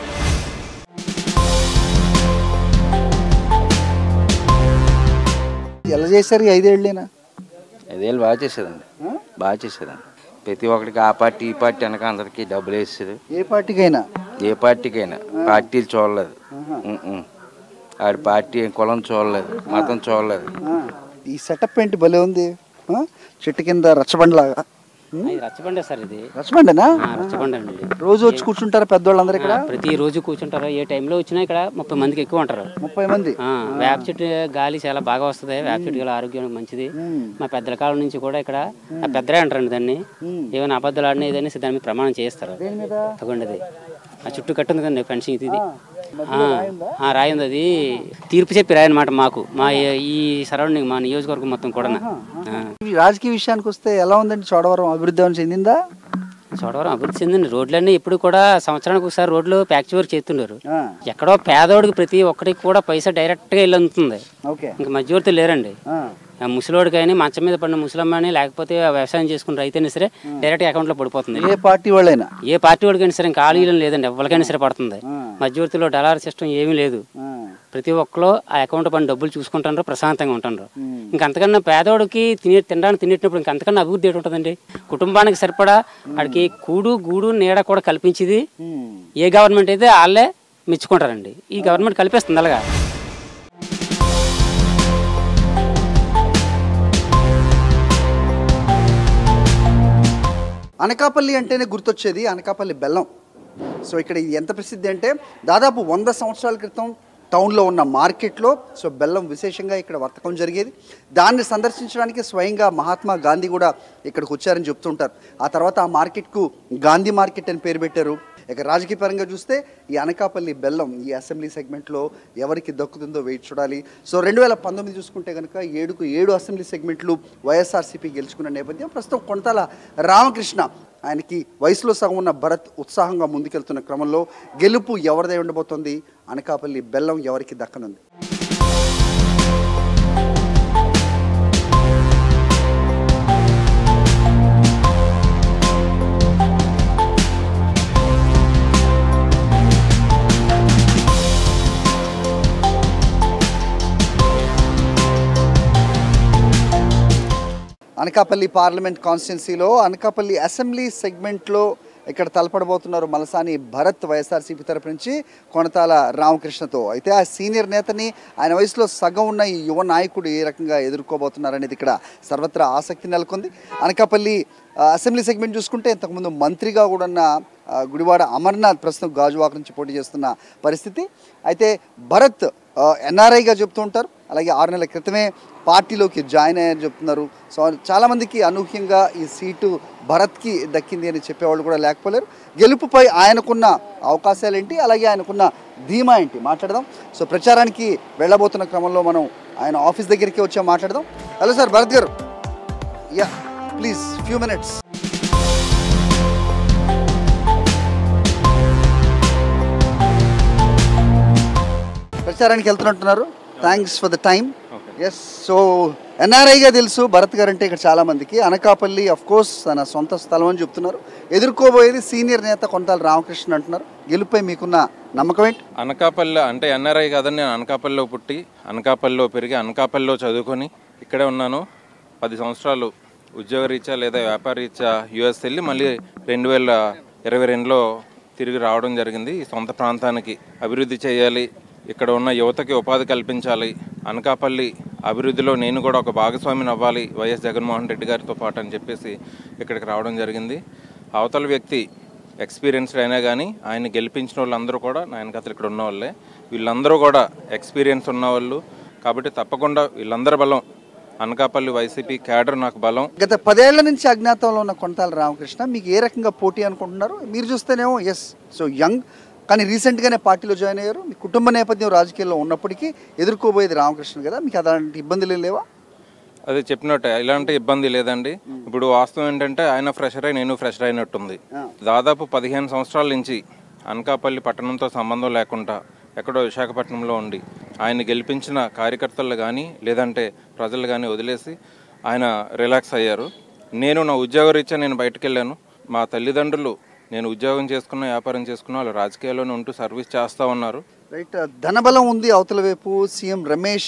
ఎలా చేశారు ఈ ఐదేళ్ళేనా? ఐదేళ్ళు బాగా చేసేదండి, బాగా చేసేదండి. ప్రతి ఒక్కరికి ఆ పార్టీ ఈ పార్టీ అనక అందరికి డబ్బులు వేస్తారు. ఏ పార్టీకైనా ఏ పార్టీకైనా పార్టీలు చూడలేదు. ఆడి పార్టీ కులం చూడలేదు, మతం చూడలేదు. ఈ సెటప్ ఏంటి భలే ఉంది, చెట్టు కింద రచ్చబండలాగా. రచ్చబండే సార్ ఇది. రచ్చబండేనా? రచ్చబండ అండి. రోజు వచ్చి కూర్చుంటారా పెద్దవాళ్ళందరూ ఇక్కడ? ప్రతి రోజు కూర్చుంటారు. ఏ టైంలో వచ్చినా ఇక్కడ ముప్పై మందికి ఎక్కువ ఉంటారు. ముప్పై మంది. వేప చెట్టు గాలి చాలా బాగా వస్తుంది. వేప చెట్టు గాలి ఆరోగ్యానికి మంచిది. మా పెద్దల కాలం నుంచి కూడా ఇక్కడ పెద్దరే అంటారండి దాన్ని. ఏమైనా అబద్ధాలు ఆడినా ఏదైనా దాని మీద ప్రమాణం చేస్తారు. అగొండది ఆ చుట్టూ కట్టుంది కదండి ఫెన్సింగ్ ఇది. రాయి ఉంది, అది తీర్పు చెప్పి రాయి అనమాట మాకు, మా ఈ సరౌండింగ్ మా నియోజకవర్గం మొత్తం కూడా. రాజకీయ విషయానికి వస్తే ఎలా ఉందండి చోడవరం? అభివృద్ధి ఏమైనా చెందిందా? చోడవరం అభివృద్ధి చెందింది. రోడ్లన్నీ ఇప్పుడు కూడా సంవత్సరానికి ఒకసారి రోడ్లు ప్యాచ్ వర్క్ చేస్తున్నారు. ఎక్కడో పేదోడికి ప్రతి ఒక్కరికి కూడా పైసా డైరెక్ట్ గా వెళ్ళి అందుతుంది. ఇంకా మధ్యవర్తులు లేరండి. ముసలోడికి కానీ మంచం మీద పడిన ముసలమ్మ అని, లేకపోతే వ్యవసాయం చేసుకున్న రైతైనా సరే డైరెక్ట్ అకౌంట్ లో పడిపోతుంది. ఏ పార్టీ వాళ్ళైనా, ఏ పార్టీ వాడికైనా సరే ఇంకా ఖాళీలు లేదండి, ఎవరికైనా సరే పడుతుంది. మధ్యవర్తిలో డలార్ సిస్టమ్ ఏమీ లేదు. ప్రతి ఒక్కరు ఆ అకౌంట్ పని డబ్బులు చూసుకుంటారు, ప్రశాంతంగా ఉంటారు. ఇంకా అంతకన్నా పేదోడికి తినే తినడానికి తినేటప్పుడు ఇంకా అంతకన్నా అభివృద్ధి ఏంటి ఉంటుందండి? కుటుంబానికి సరిపడా వాడికి కూడు గూడు నీడ కూడా కల్పించింది ఏ గవర్నమెంట్ అయితే వాళ్ళే మెచ్చుకుంటారండి. ఈ గవర్నమెంట్ కల్పిస్తుంది అలాగా. అనకాపల్లి అంటేనే గుర్తొచ్చేది అనకాపల్లి బెల్లం. సో ఇక్కడ ఇది ఎంత ప్రసిద్ధి అంటే దాదాపు వంద సంవత్సరాల క్రితం టౌన్లో ఉన్న మార్కెట్లో సో బెల్లం విశేషంగా ఇక్కడ వర్తకం జరిగేది. దాన్ని సందర్శించడానికి స్వయంగా మహాత్మా గాంధీ కూడా ఇక్కడికి వచ్చారని చెప్తుంటారు. ఆ తర్వాత ఆ మార్కెట్కు గాంధీ మార్కెట్ అని పేరు పెట్టారు. ఇక రాజకీయ పరంగా చూస్తే ఈ అనకాపల్లి బెల్లం ఈ అసెంబ్లీ సెగ్మెంట్లో ఎవరికి దక్కుతుందో వెయిట్ చూడాలి. సో రెండు వేల పంతొమ్మిది చూసుకుంటే కనుక ఏడుకు ఏడు అసెంబ్లీ సెగ్మెంట్లు వైఎస్ఆర్సీపీ గెలుచుకున్న నేపథ్యం. ప్రస్తుతం కొనతాల రామకృష్ణ, ఆయనకి వయసులో సగం ఉన్న భరత్ ఉత్సాహంగా ముందుకెళ్తున్న క్రమంలో గెలుపు ఎవరిదై ఉండబోతోంది? అనకాపల్లి బెల్లం ఎవరికి దక్కనుంది? అనకాపల్లి పార్లమెంట్ కాన్స్టిట్యున్సీలో అనకాపల్లి అసెంబ్లీ సెగ్మెంట్లో ఇక్కడ తలపడబోతున్నారు మలసాని భరత్ వైఎస్ఆర్సీపీ తరపు నుంచి కొనతాల రామకృష్ణతో. అయితే ఆ సీనియర్ నేతని, ఆయన వయసులో సగం ఉన్న ఈ యువ నాయకుడు ఏ రకంగా ఎదుర్కోబోతున్నారనేది ఇక్కడ సర్వత్రా ఆసక్తి నెలకొంది. అనకాపల్లి అసెంబ్లీ సెగ్మెంట్ చూసుకుంటే ఇంతకుముందు మంత్రిగా కూడా ఉన్న గుడివాడ అమర్నాథ్ ప్రస్తుతం గాజువాక నుంచి పోటీ చేస్తున్న పరిస్థితి. అయితే భరత్ ఎన్ఆర్ఐగా చెప్తూ ఉంటారు. అలాగే ఆరు నెలల క్రితమే పార్టీలోకి జాయిన్ అయ్యారని చెప్తున్నారు. సో చాలామందికి అనూహ్యంగా ఈ సీటు భరత్కి దక్కింది అని చెప్పేవాళ్ళు కూడా లేకపోలేరు. గెలుపుపై ఆయనకున్న అవకాశాలు ఏంటి, అలాగే ఆయనకున్న ధీమా ఏంటి మాట్లాడదాం. సో ప్రచారానికి వెళ్ళబోతున్న క్రమంలో మనం ఆయన ఆఫీస్ దగ్గరికి వచ్చా మాట్లాడదాం. హలో సార్ భరత్ గారు, యా ప్లీజ్ ఫ్యూ మినిట్స్. ప్రచారానికి వెళ్తున్నట్టున్నారు. Thanks for the time. Yes, so ఎన్ఆర్ఐగా తెలుసు భరత్ గారు అంటే ఇక్కడ చాలా మందికి. అనకాపల్లి అఫ్ కోర్స్ తన సొంత స్థలం అని చెప్తున్నారు. ఎదుర్కోబోయేది సీనియర్ నేత కొంతాల రామకృష్ణ అంటున్నారు. గెలుపై మీకున్న నమ్మకం ఏంటి? అనకాపల్లి అంటే ఎన్ఆర్ఐ కాదని నేను అనకాపల్లిలో పుట్టి అనకాపల్లిలో పెరిగి అనకాపల్లిలో చదువుకొని ఇక్కడే ఉన్నాను. పది సంవత్సరాలు ఉద్యోగ రీత్యా లేదా వ్యాపార రీత్యా యూఎస్ వెళ్ళి మళ్ళీ రెండు వేల ఇరవై రెండులో తిరిగి రావడం జరిగింది. ఈ సొంత ప్రాంతానికి అభివృద్ధి చేయాలి, ఇక్కడ ఉన్న యువతకి ఉపాధి కల్పించాలి, అనకాపల్లి అభివృద్ధిలో నేను కూడా ఒక భాగస్వామిని అవ్వాలి వైఎస్ జగన్మోహన్ రెడ్డి గారితో పాటు అని చెప్పేసి ఇక్కడికి రావడం జరిగింది. అవతల వ్యక్తి ఎక్స్పీరియన్స్డ్ అయినా కానీ ఆయన గెలిపించిన వాళ్ళందరూ కూడా నా వెనకాతలు ఇక్కడ ఉన్న వాళ్ళే. వీళ్ళందరూ కూడా ఎక్స్పీరియన్స్ ఉన్నవాళ్ళు కాబట్టి తప్పకుండా వీళ్ళందరి బలం అనకాపల్లి వైసీపీ క్యాడర్ నాకు బలం. గత పదేళ్ల నుంచి అజ్ఞాతంలో ఉన్న కొంతాల రామకృష్ణ మీకు ఏ రకంగా పోటీ అనుకుంటున్నారు? మీరు చూస్తేనేమో ఎస్ సో యంగ్, కానీ రీసెంట్గానే పార్టీలో జాయిన్ అయ్యారు. మీ కుటుంబ నేపథ్యం రాజకీయాల్లో ఉన్నప్పటికీ ఎదుర్కోబోయేది రామకృష్ణ కదా, మీకు అలాంటి ఇబ్బందులు లేవా? అది చెప్పినట్టే ఇలాంటి ఇబ్బంది లేదండి. ఇప్పుడు వాస్తవం ఏంటంటే ఆయన ఫ్రెషర్ అయి నేను ఫ్రెషర్ అయినట్టుంది. దాదాపు పదిహేను సంవత్సరాల నుంచి అనకాపల్లి పట్టణంతో సంబంధం లేకుండా ఎక్కడో విశాఖపట్నంలో ఉండి ఆయన గెలిపించిన కార్యకర్తలు కానీ లేదంటే ప్రజలు కానీ వదిలేసి ఆయన రిలాక్స్ అయ్యారు. నేను నా ఉద్యోగ రీత్యా నేను బయటకు వెళ్ళాను. మా తల్లిదండ్రులు నేను ఉద్యోగం చేసుకున్న వ్యాపారం చేసుకున్న వాళ్ళు రాజకీయాల్లోనే ఉంటూ సర్వీస్ చేస్తూ ఉన్నారు. రైట్, ధనబలం ఉంది అవతల వైపు. సీఎం రమేష్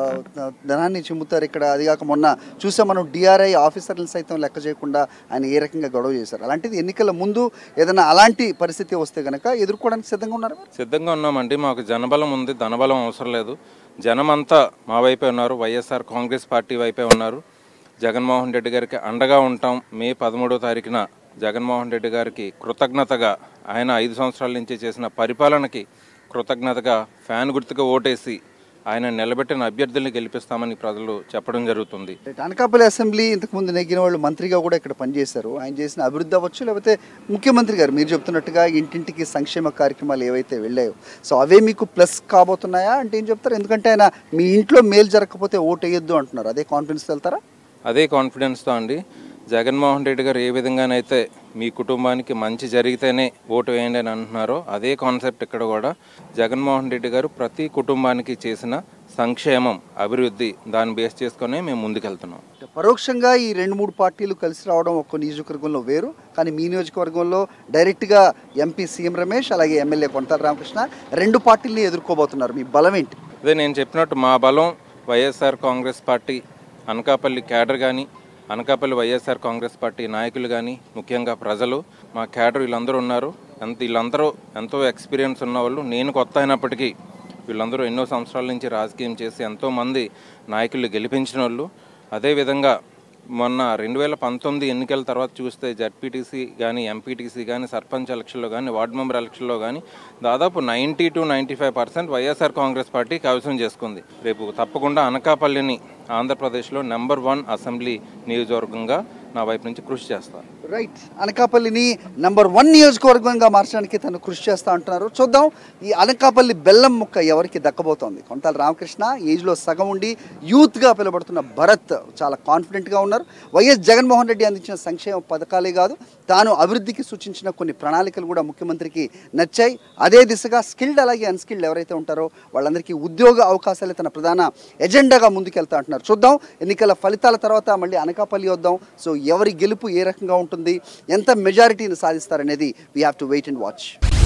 ధనాన్ని చిమ్ముతారు ఇక్కడ. అది కాక మొన్న చూసాం మనం డిఆర్ఐ ఆఫీసర్లను సైతం లెక్క చేయకుండా ఆయన ఏ రకంగా గొడవ చేశారు. అలాంటిది ఎన్నికల ముందు ఏదైనా అలాంటి పరిస్థితి వస్తే కనుక ఎదుర్కోవడానికి సిద్ధంగా ఉన్నారు? సిద్ధంగా ఉన్నామండి. మాకు జనబలం ఉంది, ధనబలం అవసరం లేదు. జనం అంతా మా వైపే ఉన్నారు, వైఎస్ఆర్ కాంగ్రెస్ పార్టీ వైపే ఉన్నారు. జగన్మోహన్ రెడ్డి గారికి అండగా ఉంటాం. మే పదమూడో తారీఖున జగన్మోహన్ రెడ్డి గారికి కృతజ్ఞతగా ఆయన ఐదు సంవత్సరాల నుంచి చేసిన పరిపాలనకి కృతజ్ఞతగా ఫ్యాన్ గుర్తుగా ఓటేసి ఆయన నిలబెట్టిన అభ్యర్థుల్ని గెలిపిస్తామని ప్రజలు చెప్పడం జరుగుతుంది. అనకాపల్లి అసెంబ్లీ ఇంతకుముందు నెగ్గిన వాళ్ళు మంత్రిగా కూడా ఇక్కడ పనిచేశారు. ఆయన చేసిన అభివృద్ధి అవ్వచ్చు, లేకపోతే ముఖ్యమంత్రి గారు మీరు చెప్తున్నట్టుగా ఇంటింటికి సంక్షేమ కార్యక్రమాలు ఏవైతే వెళ్ళాయో సో అవే మీకు ప్లస్ కాబోతున్నాయా అంటే ఏం చెప్తారు? ఎందుకంటే ఆయన మీ ఇంట్లో మేలు జరగకపోతే ఓటు వేయొద్దు అంటున్నారు. అదే కాన్ఫిడెన్స్ వెళ్తారా? అదే కాన్ఫిడెన్స్తో అండి. జగన్మోహన్ రెడ్డి గారు ఏ విధంగానైతే మీ కుటుంబానికి మంచి జరిగితేనే ఓటు వేయండి అని అంటున్నారో అదే కాన్సెప్ట్ ఇక్కడ కూడా. జగన్మోహన్ రెడ్డి గారు ప్రతి కుటుంబానికి చేసిన సంక్షేమం, అభివృద్ధి దాన్ని బేస్ చేసుకునే మేము ముందుకెళ్తున్నాం. పరోక్షంగా ఈ రెండు మూడు పార్టీలు కలిసి రావడం ఒక్క నియోజకవర్గంలో వేరు, కానీ మీ నియోజకవర్గంలో డైరెక్ట్గా ఎంపీ సీఎం రమేష్ అలాగే ఎమ్మెల్యే కొంతాల రామకృష్ణ రెండు పార్టీలని ఎదుర్కోబోతున్నారు. మీ బలం ఏంటి? అదే నేను చెప్పినట్టు మా బలం YSR Congress party, Anakapalli cadre కానీ అనకాపల్లి వైఎస్ఆర్ కాంగ్రెస్ పార్టీ నాయకులు కానీ ముఖ్యంగా ప్రజలు, మా క్యాడర్ వీళ్ళందరూ ఉన్నారు. ఎంత వీళ్ళందరూ ఎంతో ఎక్స్పీరియన్స్ ఉన్నవాళ్ళు. నేను కొత్త అయినప్పటికీ వీళ్ళందరూ ఎన్నో సంవత్సరాల నుంచి రాజకీయం చేసి ఎంతోమంది నాయకులు గెలిపించిన వాళ్ళు. అదేవిధంగా మొన్న రెండు వేల పంతొమ్మిది ఎన్నికల తర్వాత చూస్తే జడ్పీటీసీ కానీ ఎంపీటీసీ కానీ సర్పంచ్ ఎలక్షన్లో కానీ వార్డు మెంబర్ ఎలక్షన్లో కానీ దాదాపు ninety two ninety five percent YSR Congress party కైవసం చేసుకుంది. రేపు తప్పకుండా అనకాపల్లిని ఆంధ్రప్రదేశ్లో నెంబర్ వన్ అసెంబ్లీ నియోజకవర్గంగా నా వైపు నుంచి కృషి చేస్తాను. రైట్, అనకాపల్లిని నంబర్ వన్ నియోజకవర్గంగా మార్చడానికి తను కృషి చేస్తా అంటున్నారు. చూద్దాం ఈ అనకాపల్లి బెల్లం ముక్క ఎవరికి దక్కబోతోంది. కొంతాల రామకృష్ణ ఏజ్లో సగం ఉండి యూత్గా పిలువబడుతున్న భరత్ చాలా కాన్ఫిడెంట్గా ఉన్నారు. వైఎస్ జగన్మోహన్ రెడ్డి అందించిన సంక్షేమ పథకాలే కాదు, తాను అభివృద్ధికి సూచించిన కొన్ని ప్రణాళికలు కూడా ముఖ్యమంత్రికి నచ్చాయి. అదే దిశగా స్కిల్డ్ అలాగే అన్స్కిల్డ్ ఎవరైతే ఉంటారో వాళ్ళందరికీ ఉద్యోగ అవకాశాలే తన ప్రధాన ఎజెండాగా ముందుకెళ్తా అంటున్నారు. చూద్దాం ఎన్నికల ఫలితాల తర్వాత మళ్ళీ అనకాపల్లి వద్దాం. సో ఎవరి గెలుపు ఏ రకంగా ఉంటుంది, ఎంత మెజారిటీని సాధిస్తారనేది we have to wait and watch.